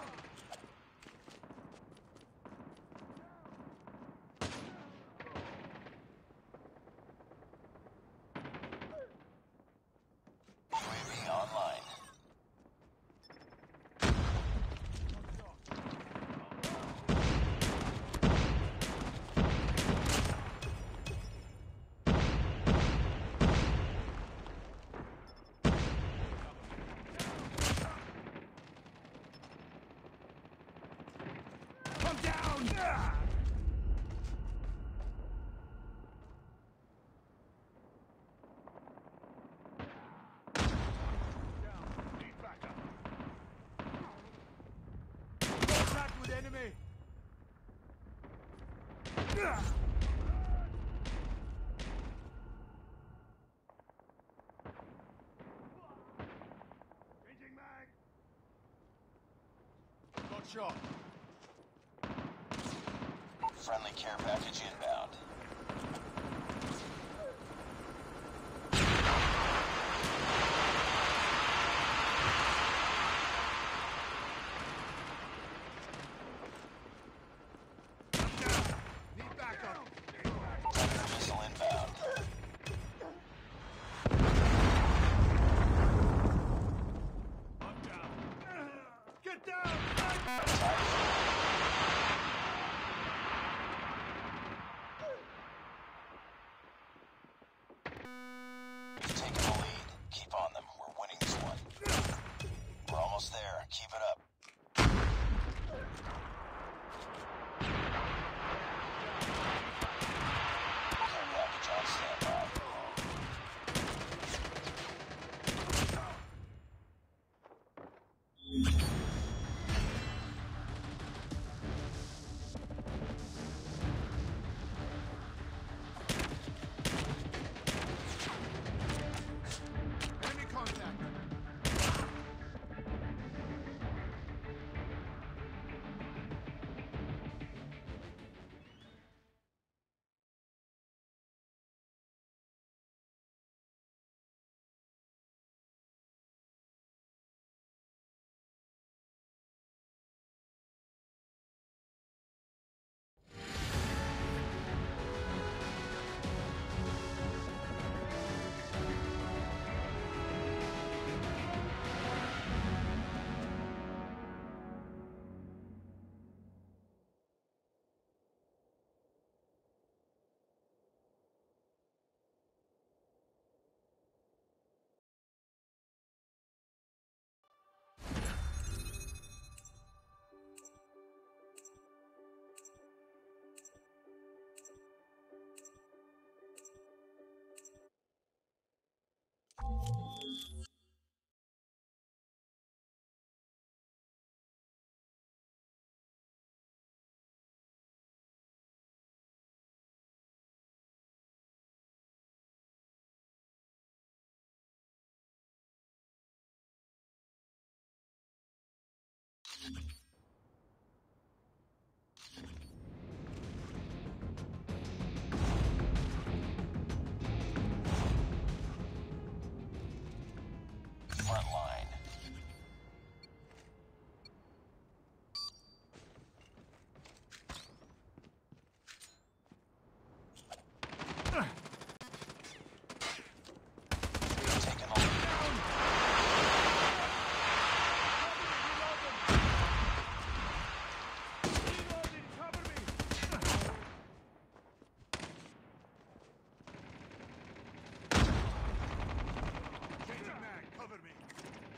U A V online. Come down! Need backup. Contact with enemy! Changing mag. Got shot. Friendly care package inbound. Need backup. Predator missile inbound. I'm down. Get down! We've taken the lead. Keep on them. We're winning this one. We're almost there. Keep it up. Care package on standby. Enemy contact. Front line. Taking the lead. Reloading, cover me! Changing mag, cover me!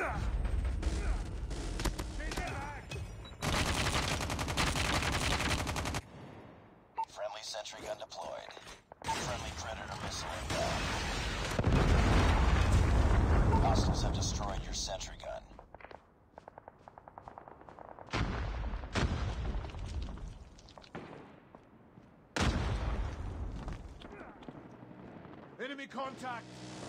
Friendly sentry gun deployed. Friendly Predator missile inbound. Hostiles have destroyed your sentry gun. Enemy contact!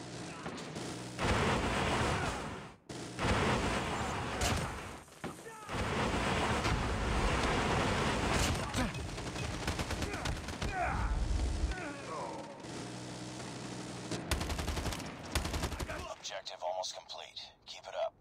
Objective almost complete. Keep it up.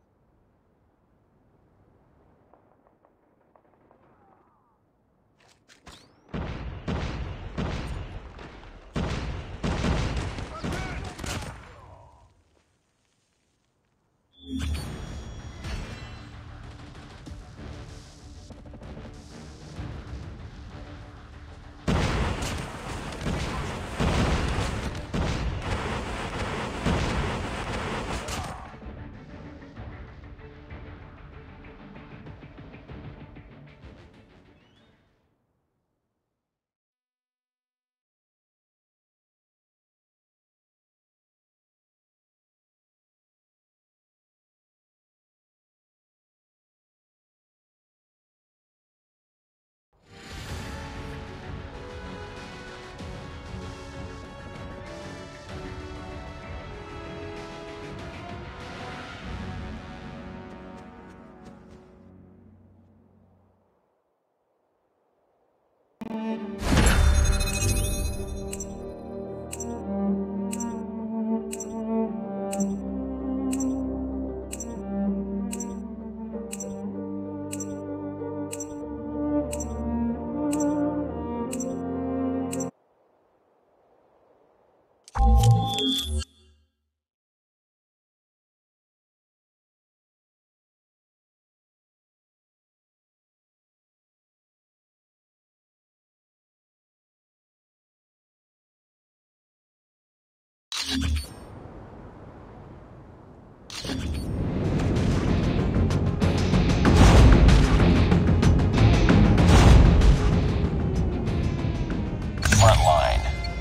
Front line.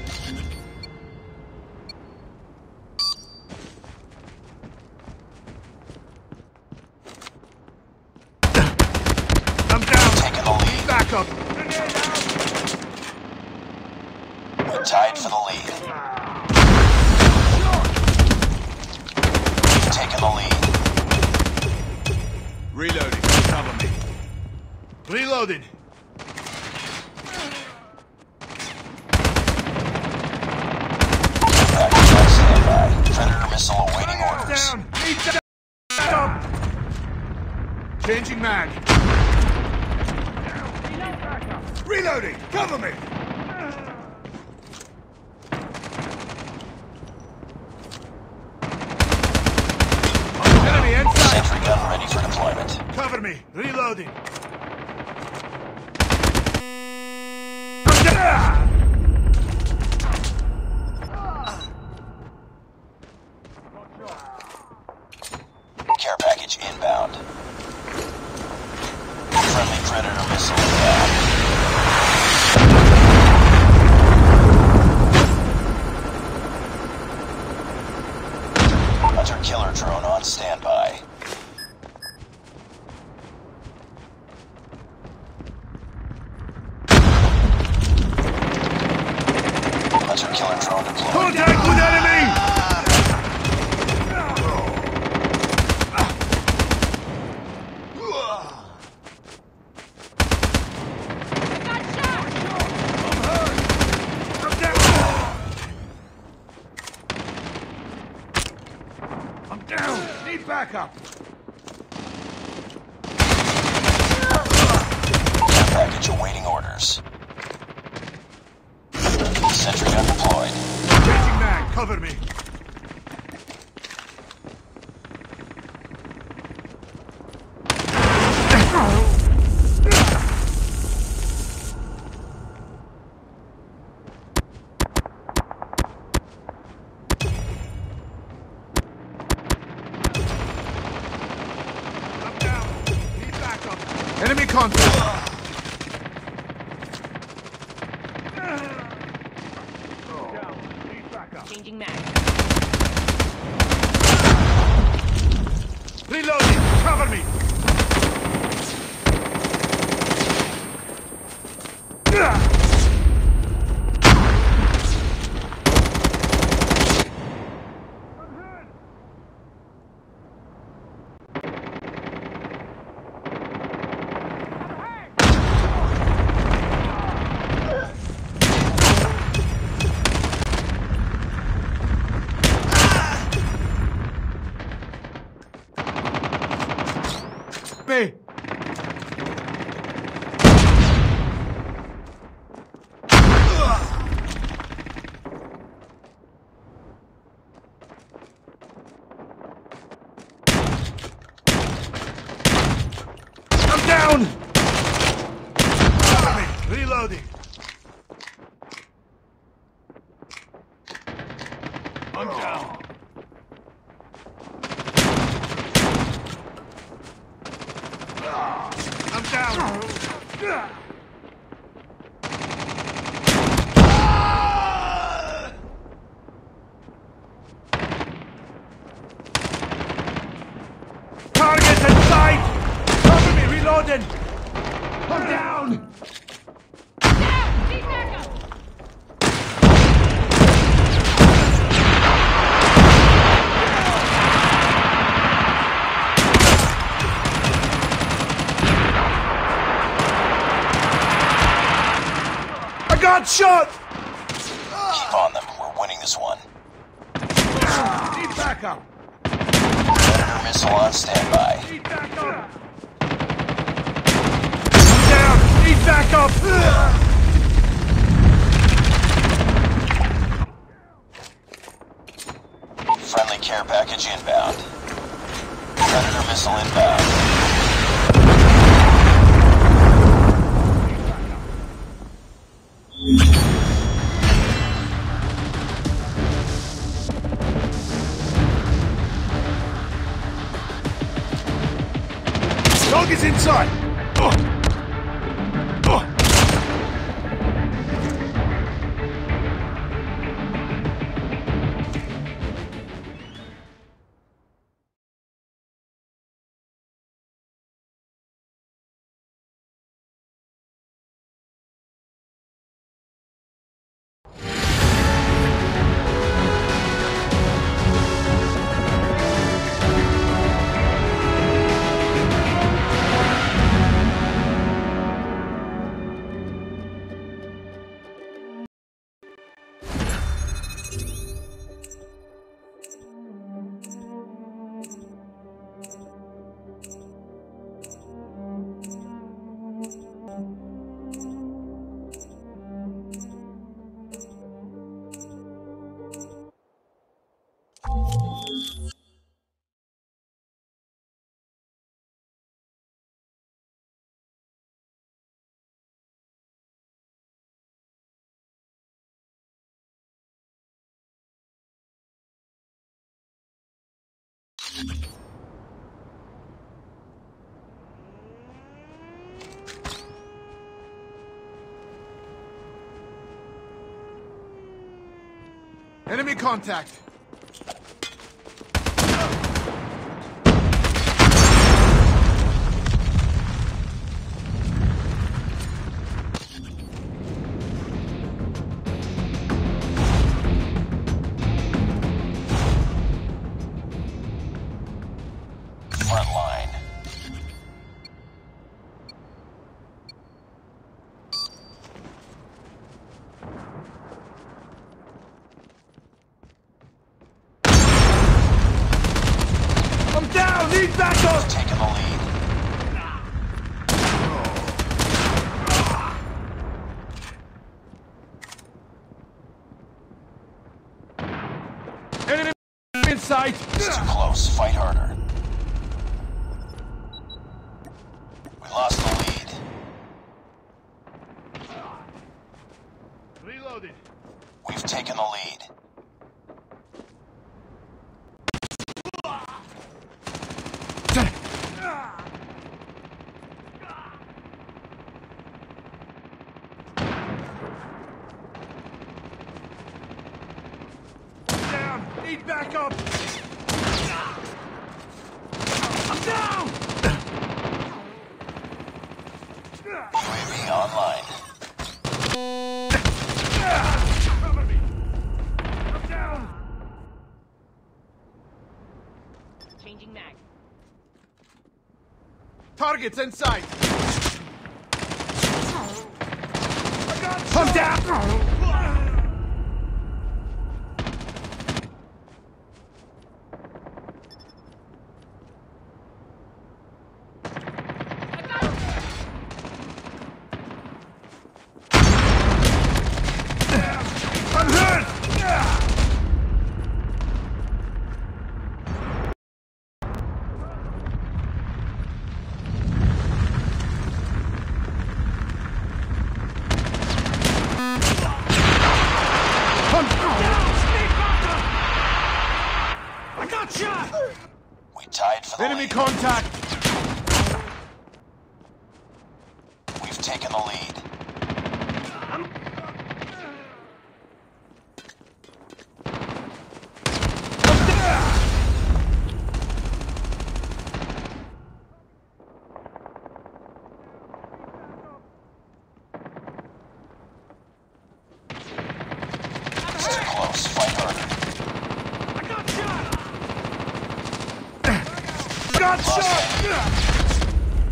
I'm down! Taking the lead. Back up! We're tied for the lead. We've taken the lead. Reloading. Cover me. Reloading. Package on standby. Predator missile awaiting orders. Down! Need down! Stop! Changing mag. Reloading! Cover me! Enemy inside! Sentry gun ready for deployment. Cover me! Reloading! Care package inbound. Friendly Predator missile inbound. Hunter killer drone on standby. Hunter killer drone deployed. Contact with enemy! Got shot! I'm down! I'm down! Need backup! Care package awaiting orders. Sentry gun deployed. Changing mag, cover me! Enemy contact! Down. Need backup. Changing mag. Reloading! Cover me! Me! I'm down! Cover me! Reloading! I'm down. I'm down! Target in sight! Cover me, reloading! I'm down! Down! Need backup! I got shot! Keep on them. We're winning this one. Need backup! Predator missile on standby. Need backup! I'm down! Need backup! Friendly care package inbound. Predator missile inbound. Dog is inside! Ugh. Ugh. Enemy contact! Front line. I'm down! Need backup! Taking the lead. Enemy in sight! It's too close. Fight harder. We lost the lead. Reloaded. We've taken the lead. Changing mag. Target's in sight. I'm down. I'm hurt. I got shot! We tied for the Enemy lead. contact! We've taken the lead. It's too close. Fight harder. I got shot! Got shot!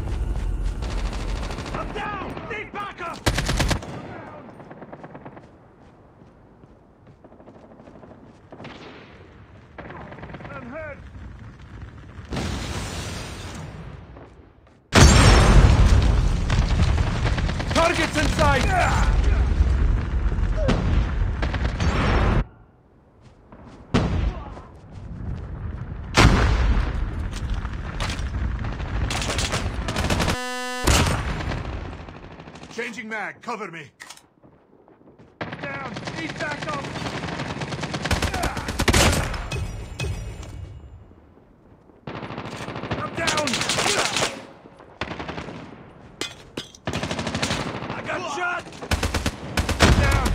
I'm down! Need backup! I'm hurt! Target's in sight! Changing mag, cover me. Down, need backup. I'm down. I got shot. Down.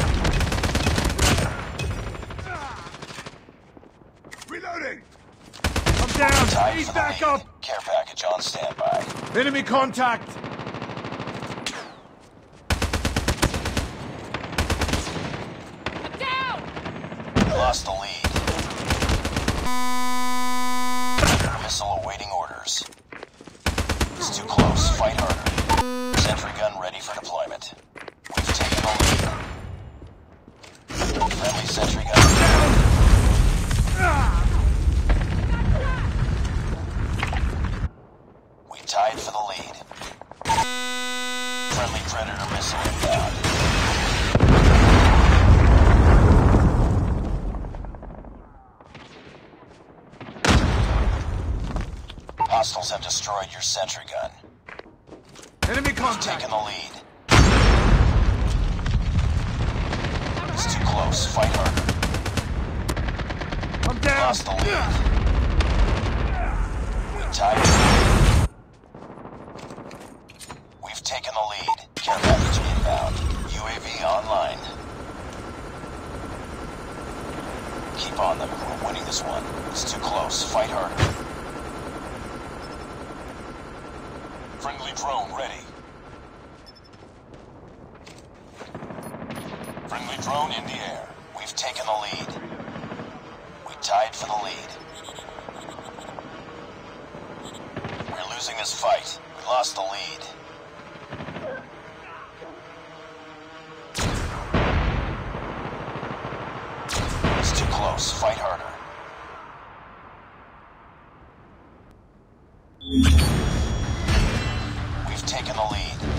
Reloading. I'm down. Tied Need for the backup. lead. Care package on standby. Enemy contact. Lost the lead. Missile awaiting orders. It's too close. Fight harder. Sentry gun ready for deployment. We've taken the lead. Friendly sentry gun. We tied for the lead. Friendly Predator missile inbound. Hostiles have destroyed your sentry gun. Enemy We've contact. taken the lead. It's too close. Fight harder. I'm down. Lost the lead. We tied. We've taken the lead. Care package inbound. U A V online. Keep on them. We're winning this one. It's too close. Fight harder. Friendly drone ready. Friendly drone in the air. We've taken the lead. We tied for the lead. We're losing this fight. We lost the lead. It's too close. Fight harder. We've taken the lead.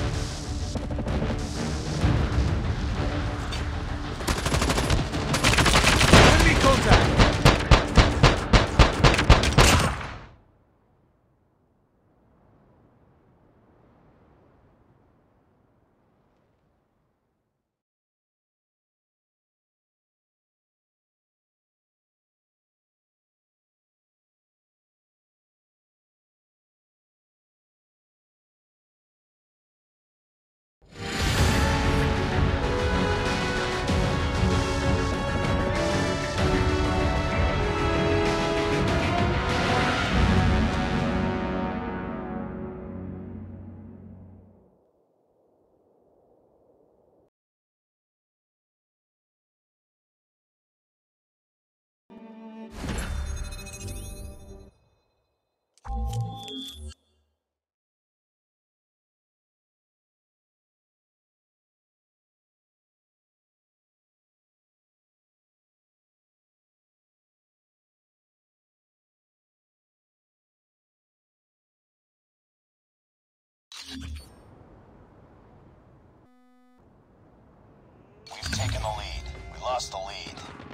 We've taken the lead. We lost the lead.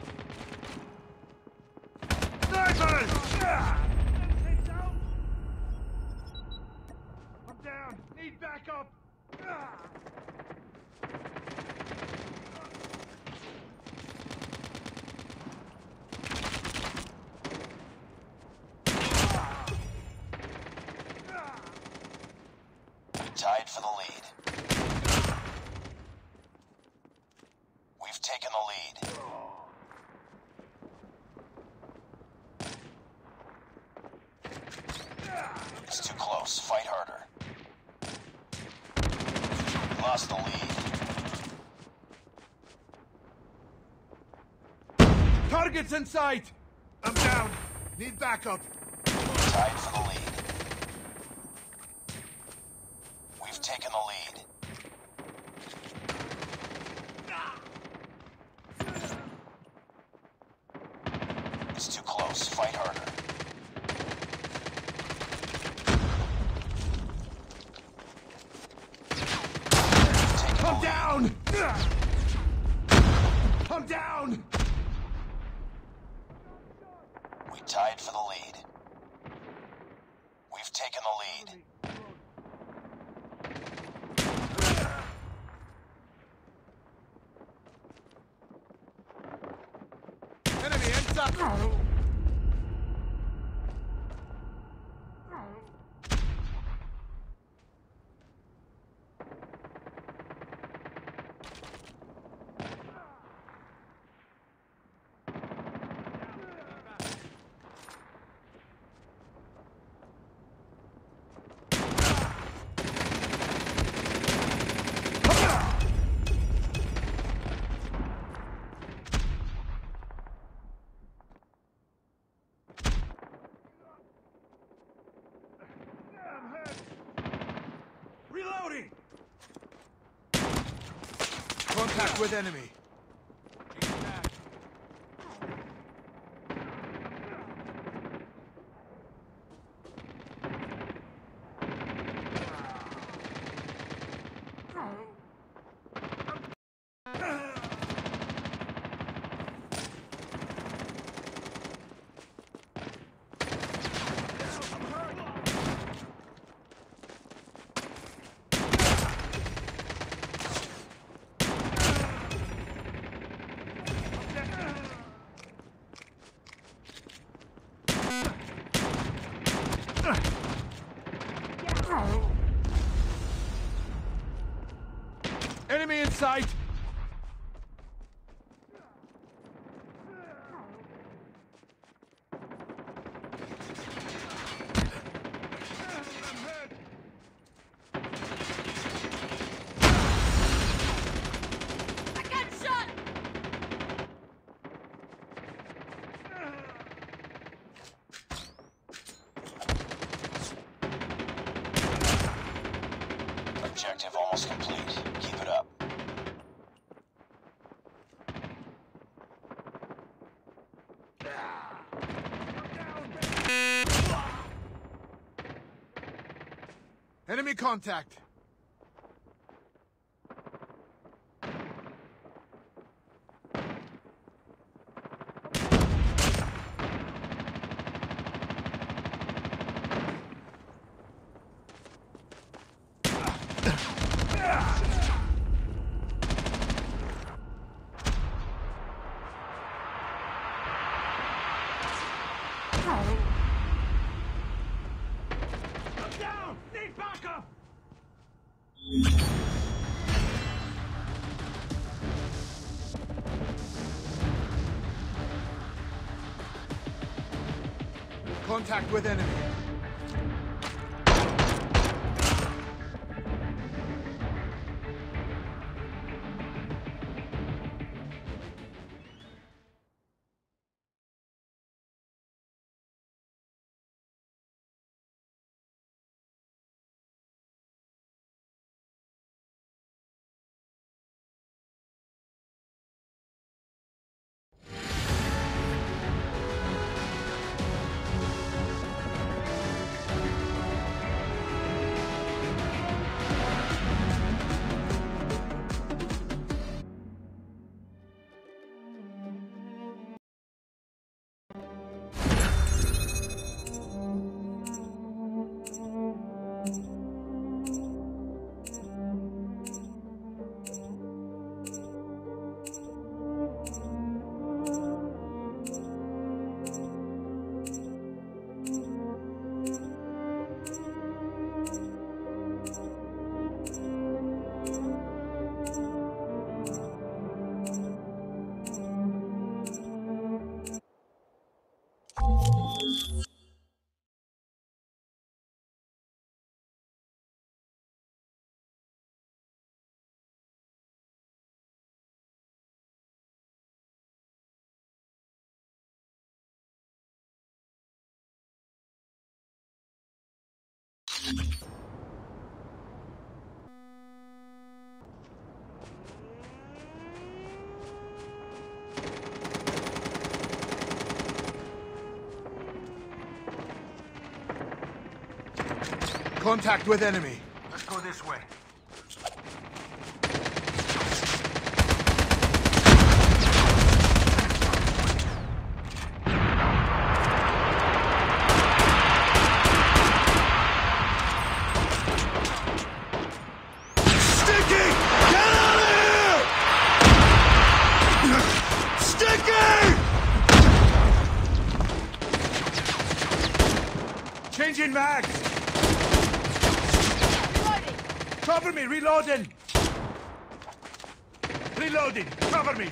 Snipers! I'm down. Need backup. Tied for the lead. We've taken the lead. It's too close. Fight harder. We lost the lead. Target's in sight. I'm down. Need backup. Tied for the lead. We've taken the lead. It's too close. Fight harder. We've taken I'm the down. I'm down. lead. We tied for the lead. We've taken the lead. Enemy inside. Reloading! Contact with enemy. Enemy in sight! I got shot! Objective almost complete. Keep it up. Enemy contact! I'm down! Need backup! Contact with enemy. Contact with enemy. Let's go this way. Sticky! Get out of here! Sticky! Changing mag! Cover me, reloading! Reloading, cover me!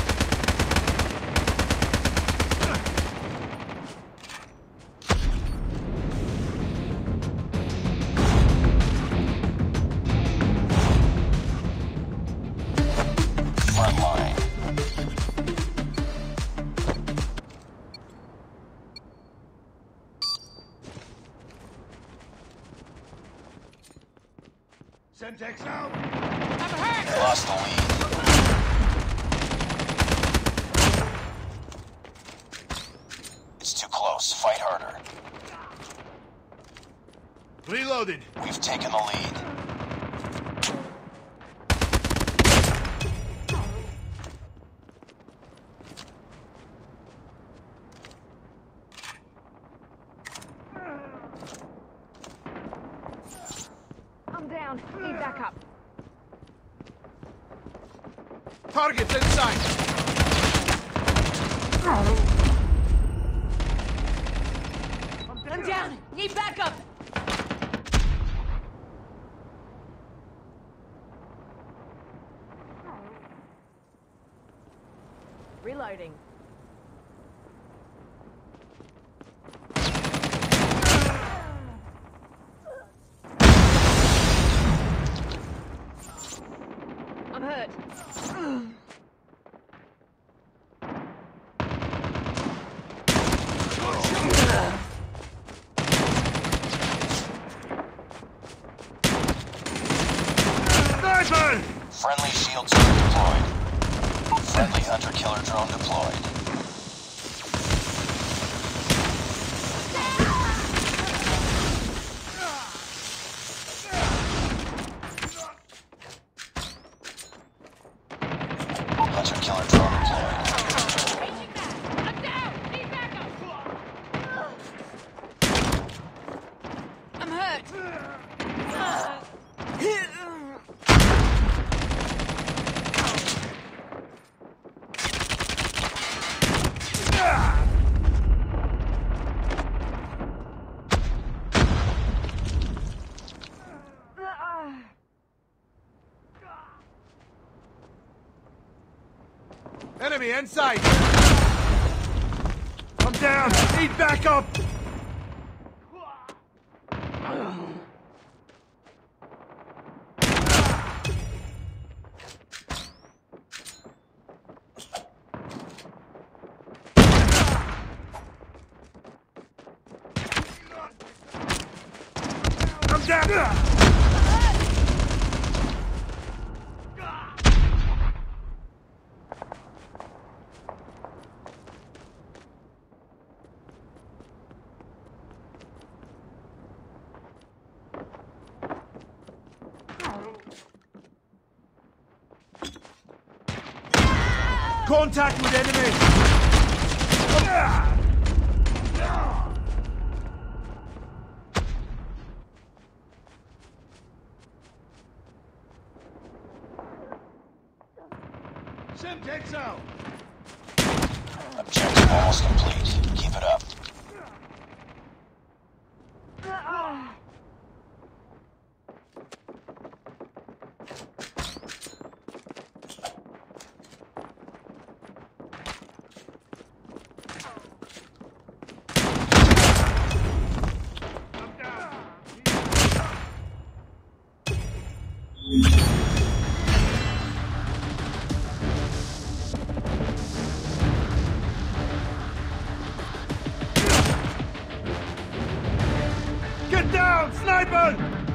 Front line. Semtex out! I'm hurt! Lost the lead. It's too close. Fight harder. Reloaded. We've taken the lead. I'm down. Need backup. Target's inside! I'm down. Need backup. Reloading. I'm hurt. Sniper! Friendly shield turret deployed. Friendly hunter-killer drone deployed. Hunter-killer drone deployed. Changing back. I'm down. Need backup. I'm hurt. Enemy inside! I'm down! Need backup! I'm down! Contact with enemy! Objective almost complete. Keep it up. Get down, sniper!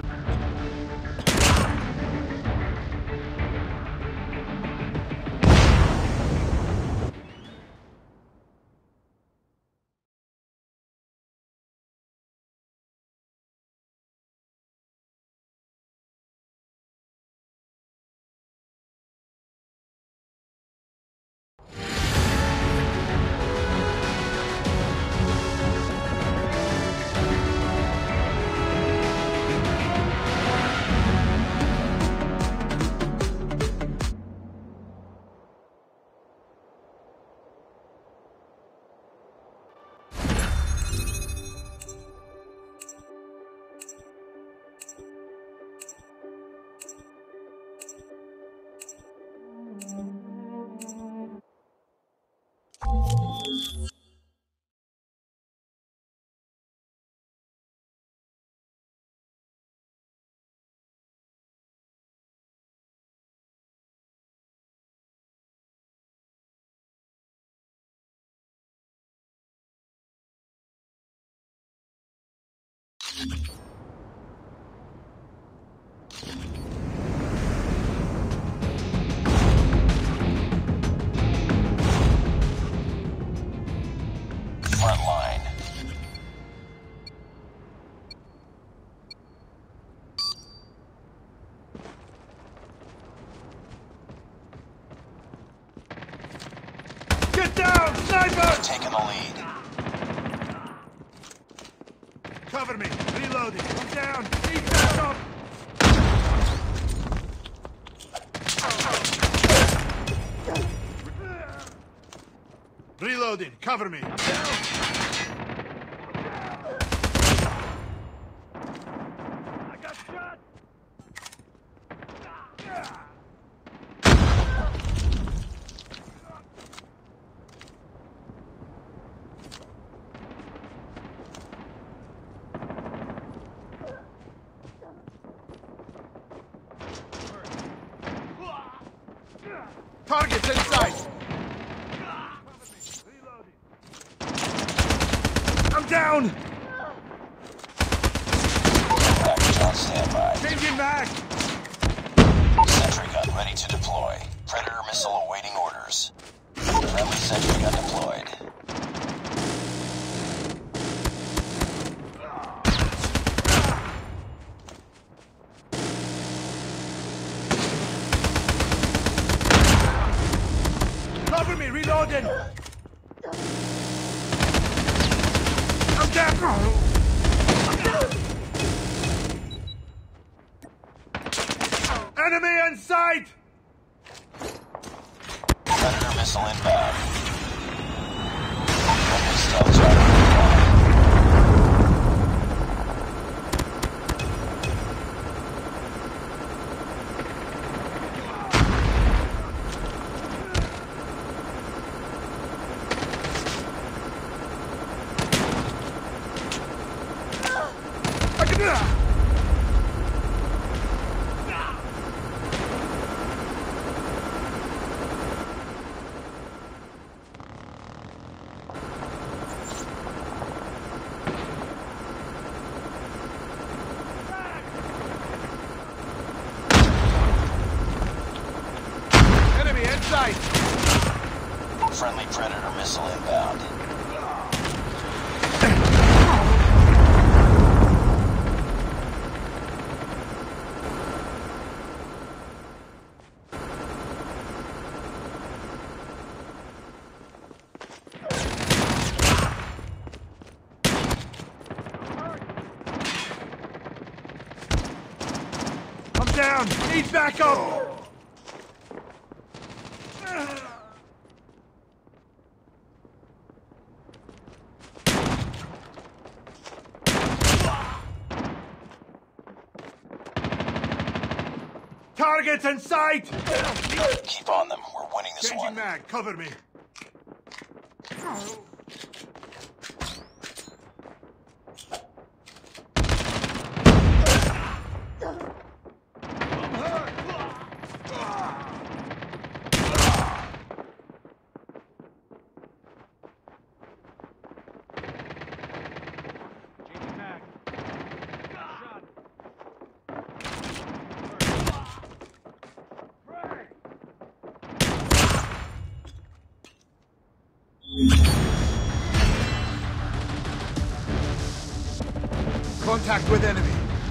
Front line. Get down, sniper! Taking the lead. Cover me. Reloading. I'm down. Need back up. Reloading. Cover me. I'm down. I got shot! Target's in sight. I'm down. Package on standby. Changing back. Sentry gun ready to deploy. Predator missile awaiting orders. Friendly sentry gun deployed. Cover me. Reloading. I'm down. Enemy in sight. Predator missile inbound. Friendly stealth chopper deployed. I can do that. Enemy in sight. Friendly Predator missile inbound. I'm down. Need backup. Targets in sight! Keep on them. We're winning this Changing one. mag, cover me. Changing mag. Shot. Contact with enemy.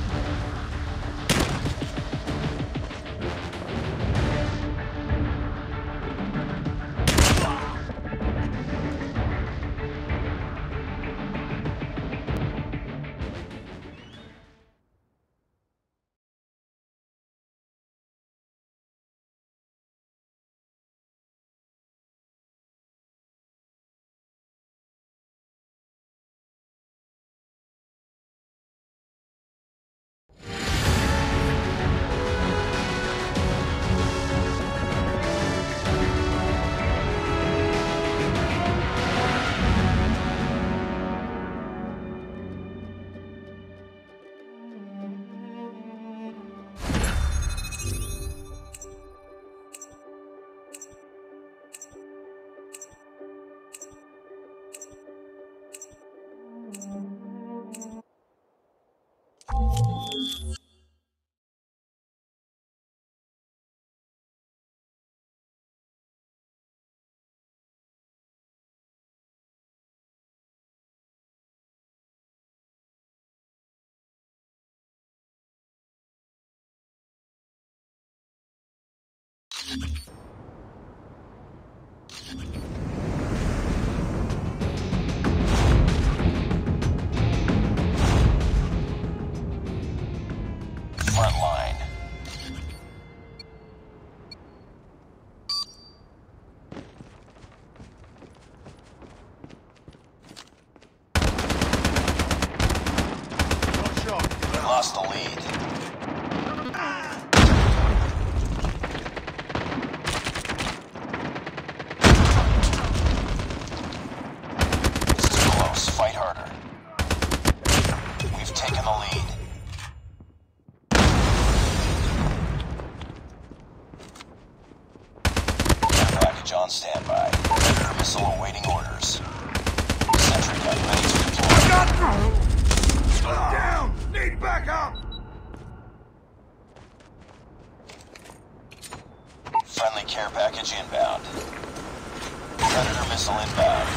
Front line. One shot. We lost the lead. It's too close. Fight harder. We've taken the lead. Care package on standby. Predator missile awaiting orders. Sentry gun ready to deploy. Down! Need backup! Friendly care package inbound. Predator missile inbound.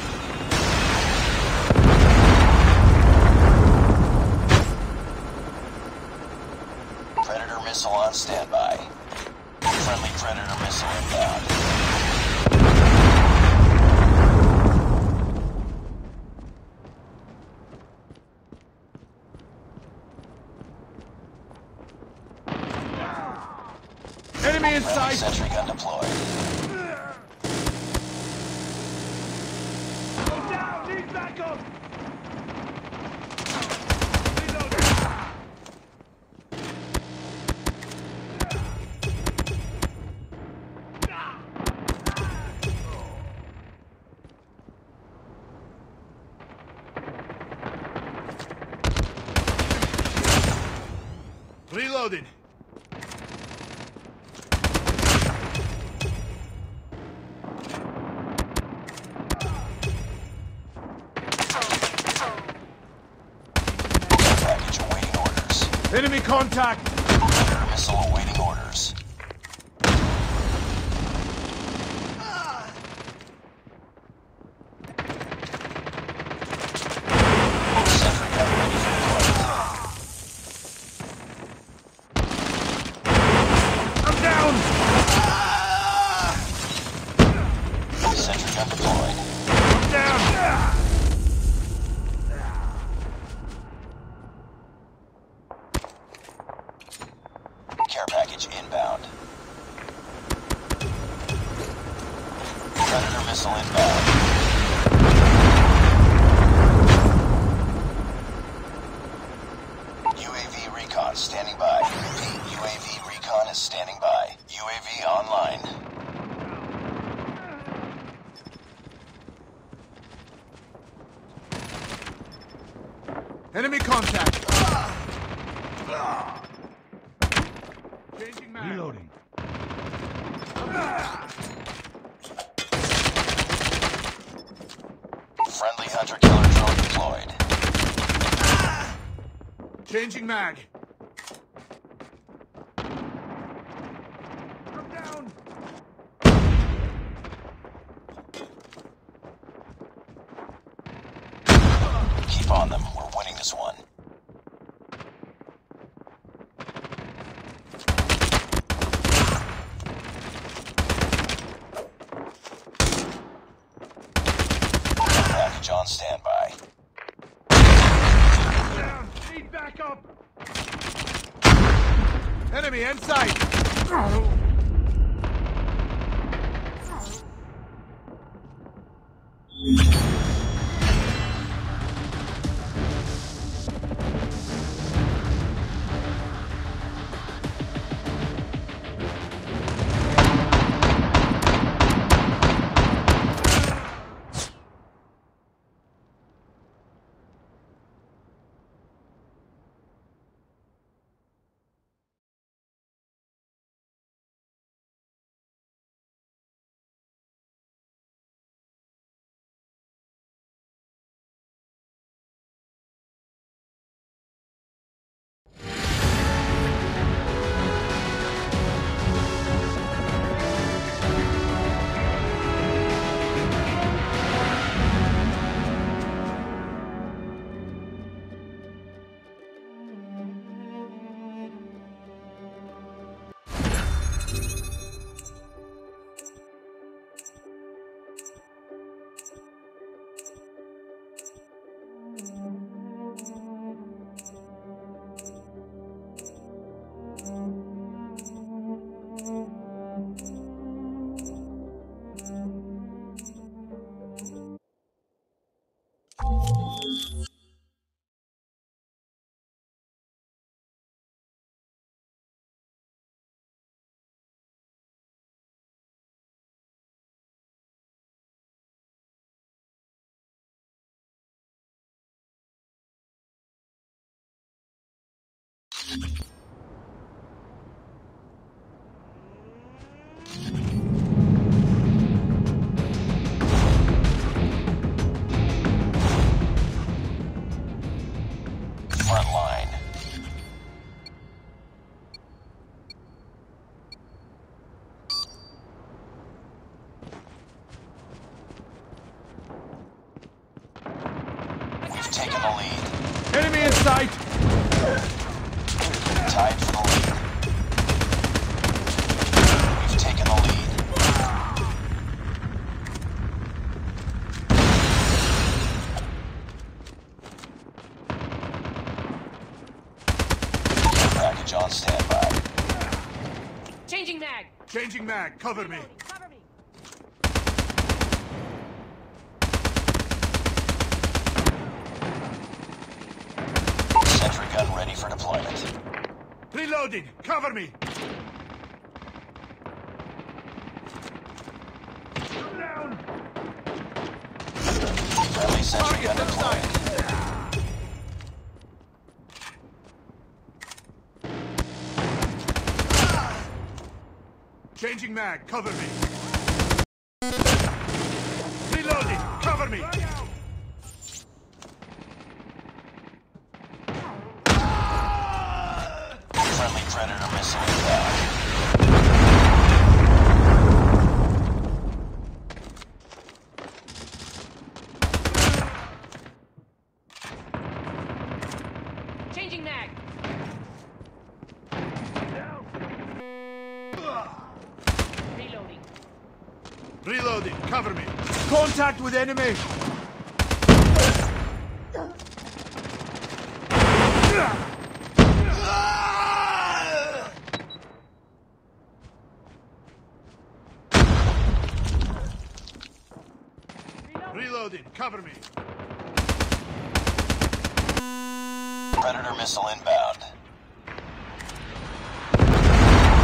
Predator missile on standby. Friendly Predator missile inbound. Enemy in Friendly sight! sentry gun deployed. Go down! Need backup! Reloading. Care package awaiting orders. Enemy contact! Predator missile awaiting orders. Sentry gun ready for deployment. I'm down! Sentry gun deployed. I'm down! Care package inbound. Predator missile inbound. U A V recon standing by. Repeat, U A V recon. recon is standing by. U A V online. Enemy contact. Changing mag. Reloading. Friendly hunter-killer drone deployed. Changing mag. I'm down. Keep on them. We're winning this one. Package on standby. Down. Need backup. Enemy in sight. Front line. We've taken the lead. Enemy in sight. Tied for the lead. We've taken the lead. Package on standby. Changing mag. Changing mag. Cover me. Cover me. Sentry gun ready for deployment. Reloading. Cover me. I'm down. Friendly sentry gun deployed. Changing mag. Cover me. Reloading. Cover me. Friendly Predator missile inbound. Changing mag. Reloading. Reloading. Cover me. Contact with enemy. Reloading. Cover me. Predator missile inbound.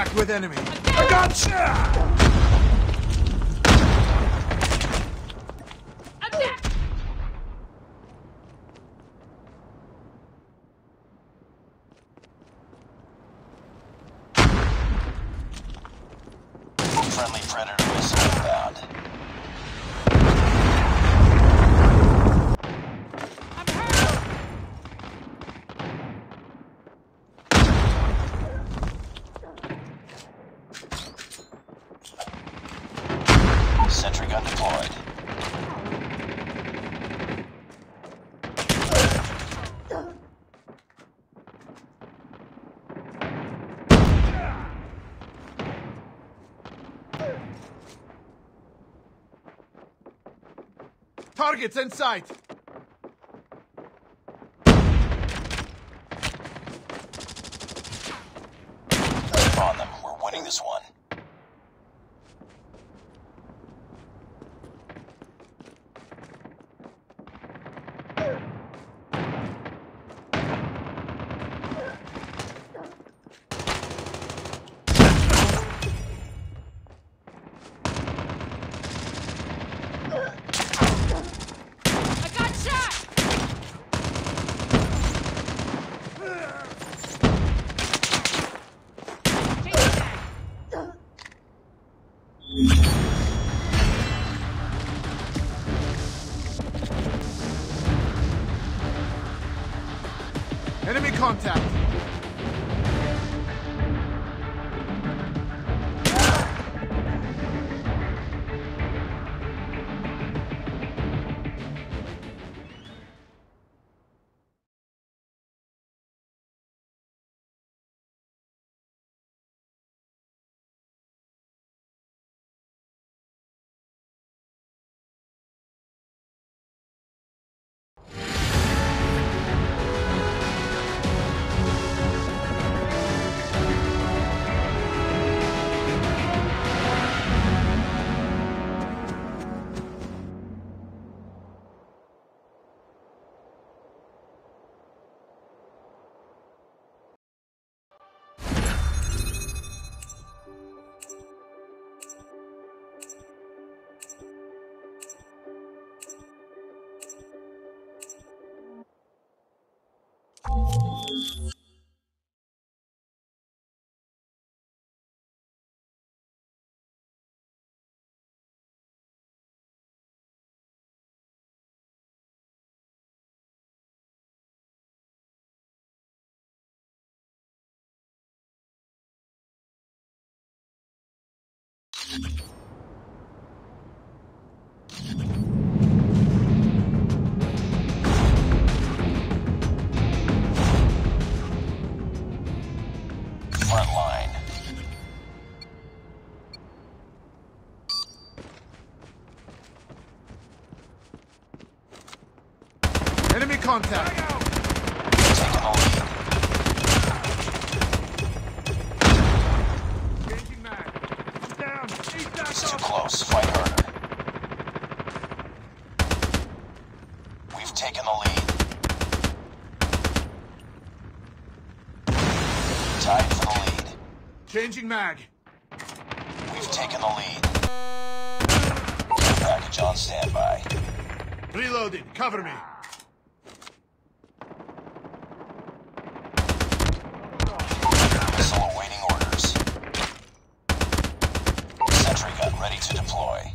Contact with enemy. I got you! Attack! Friendly Predator missile inbound. I'm hurt! Sentry gun deployed. Targets in sight. Keep on them. We're winning this one. I got shot! Changing mag. Enemy contact. Front line. Enemy contact. Taking the lead. Changing mag. I'm down. He's back It's too up. close. Fight harder. We've taken the lead. Tied for the lead. Changing mag. We've taken the lead. Care package on standby. Reloading. Cover me. Missile awaiting orders. Sentry gun ready to deploy.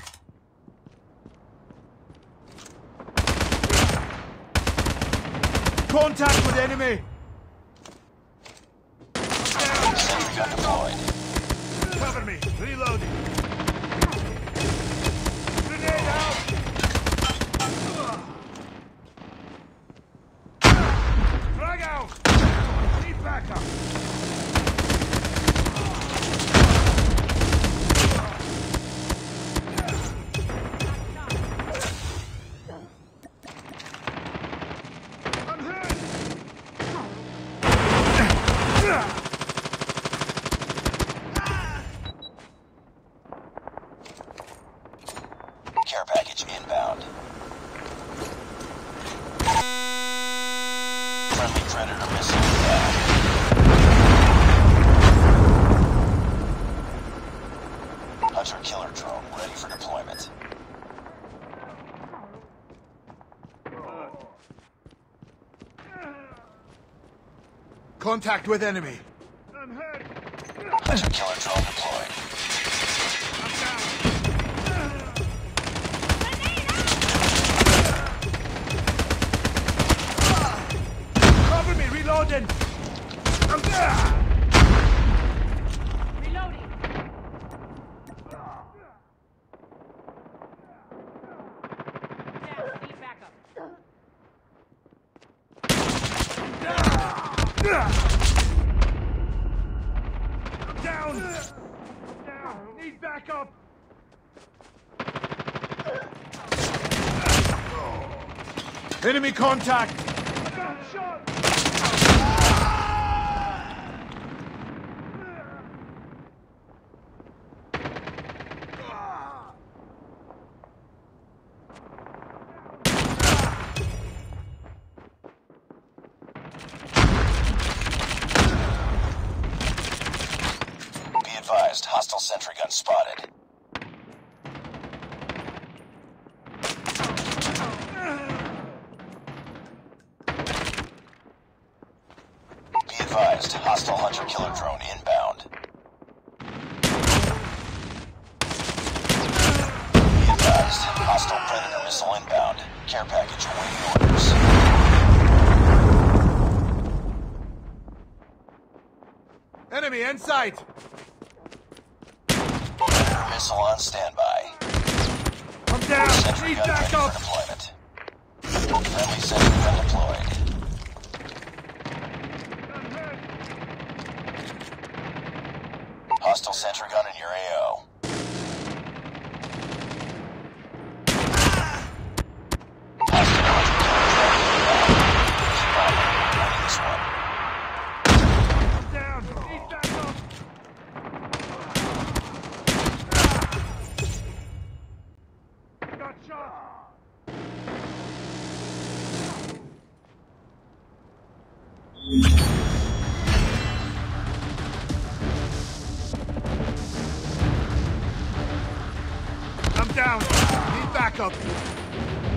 Contact with enemy. Sentry gun deployed. Cover me. Reloading. Grenade out. Frag out. Need backup. I'm hurt. Care package inbound. Friendly Predator missile down. Contact with enemy. I'm hurt. Hunter killer drone deployed. I'm down. Cover me, reloading. I'm there. Reloading. Down. Need backup. I'm down. Down. Need backup. Enemy contact. I got shot. Be advised, hostile sentry gun spotted. Be advised, hostile hunter killer drone inbound. Be advised, hostile predator missile inbound. Care package awaiting orders. Enemy in sight. Predator missile on standby. I'm down. Sentry Need gun ready for backup. deployment. Friendly sentry gun deployed. Hostile sentry gun in your A O. Hostile hunter killer drone inbound. Keep on winning this one. I'm down. Need backup. Got shot. I'm down. Need backup.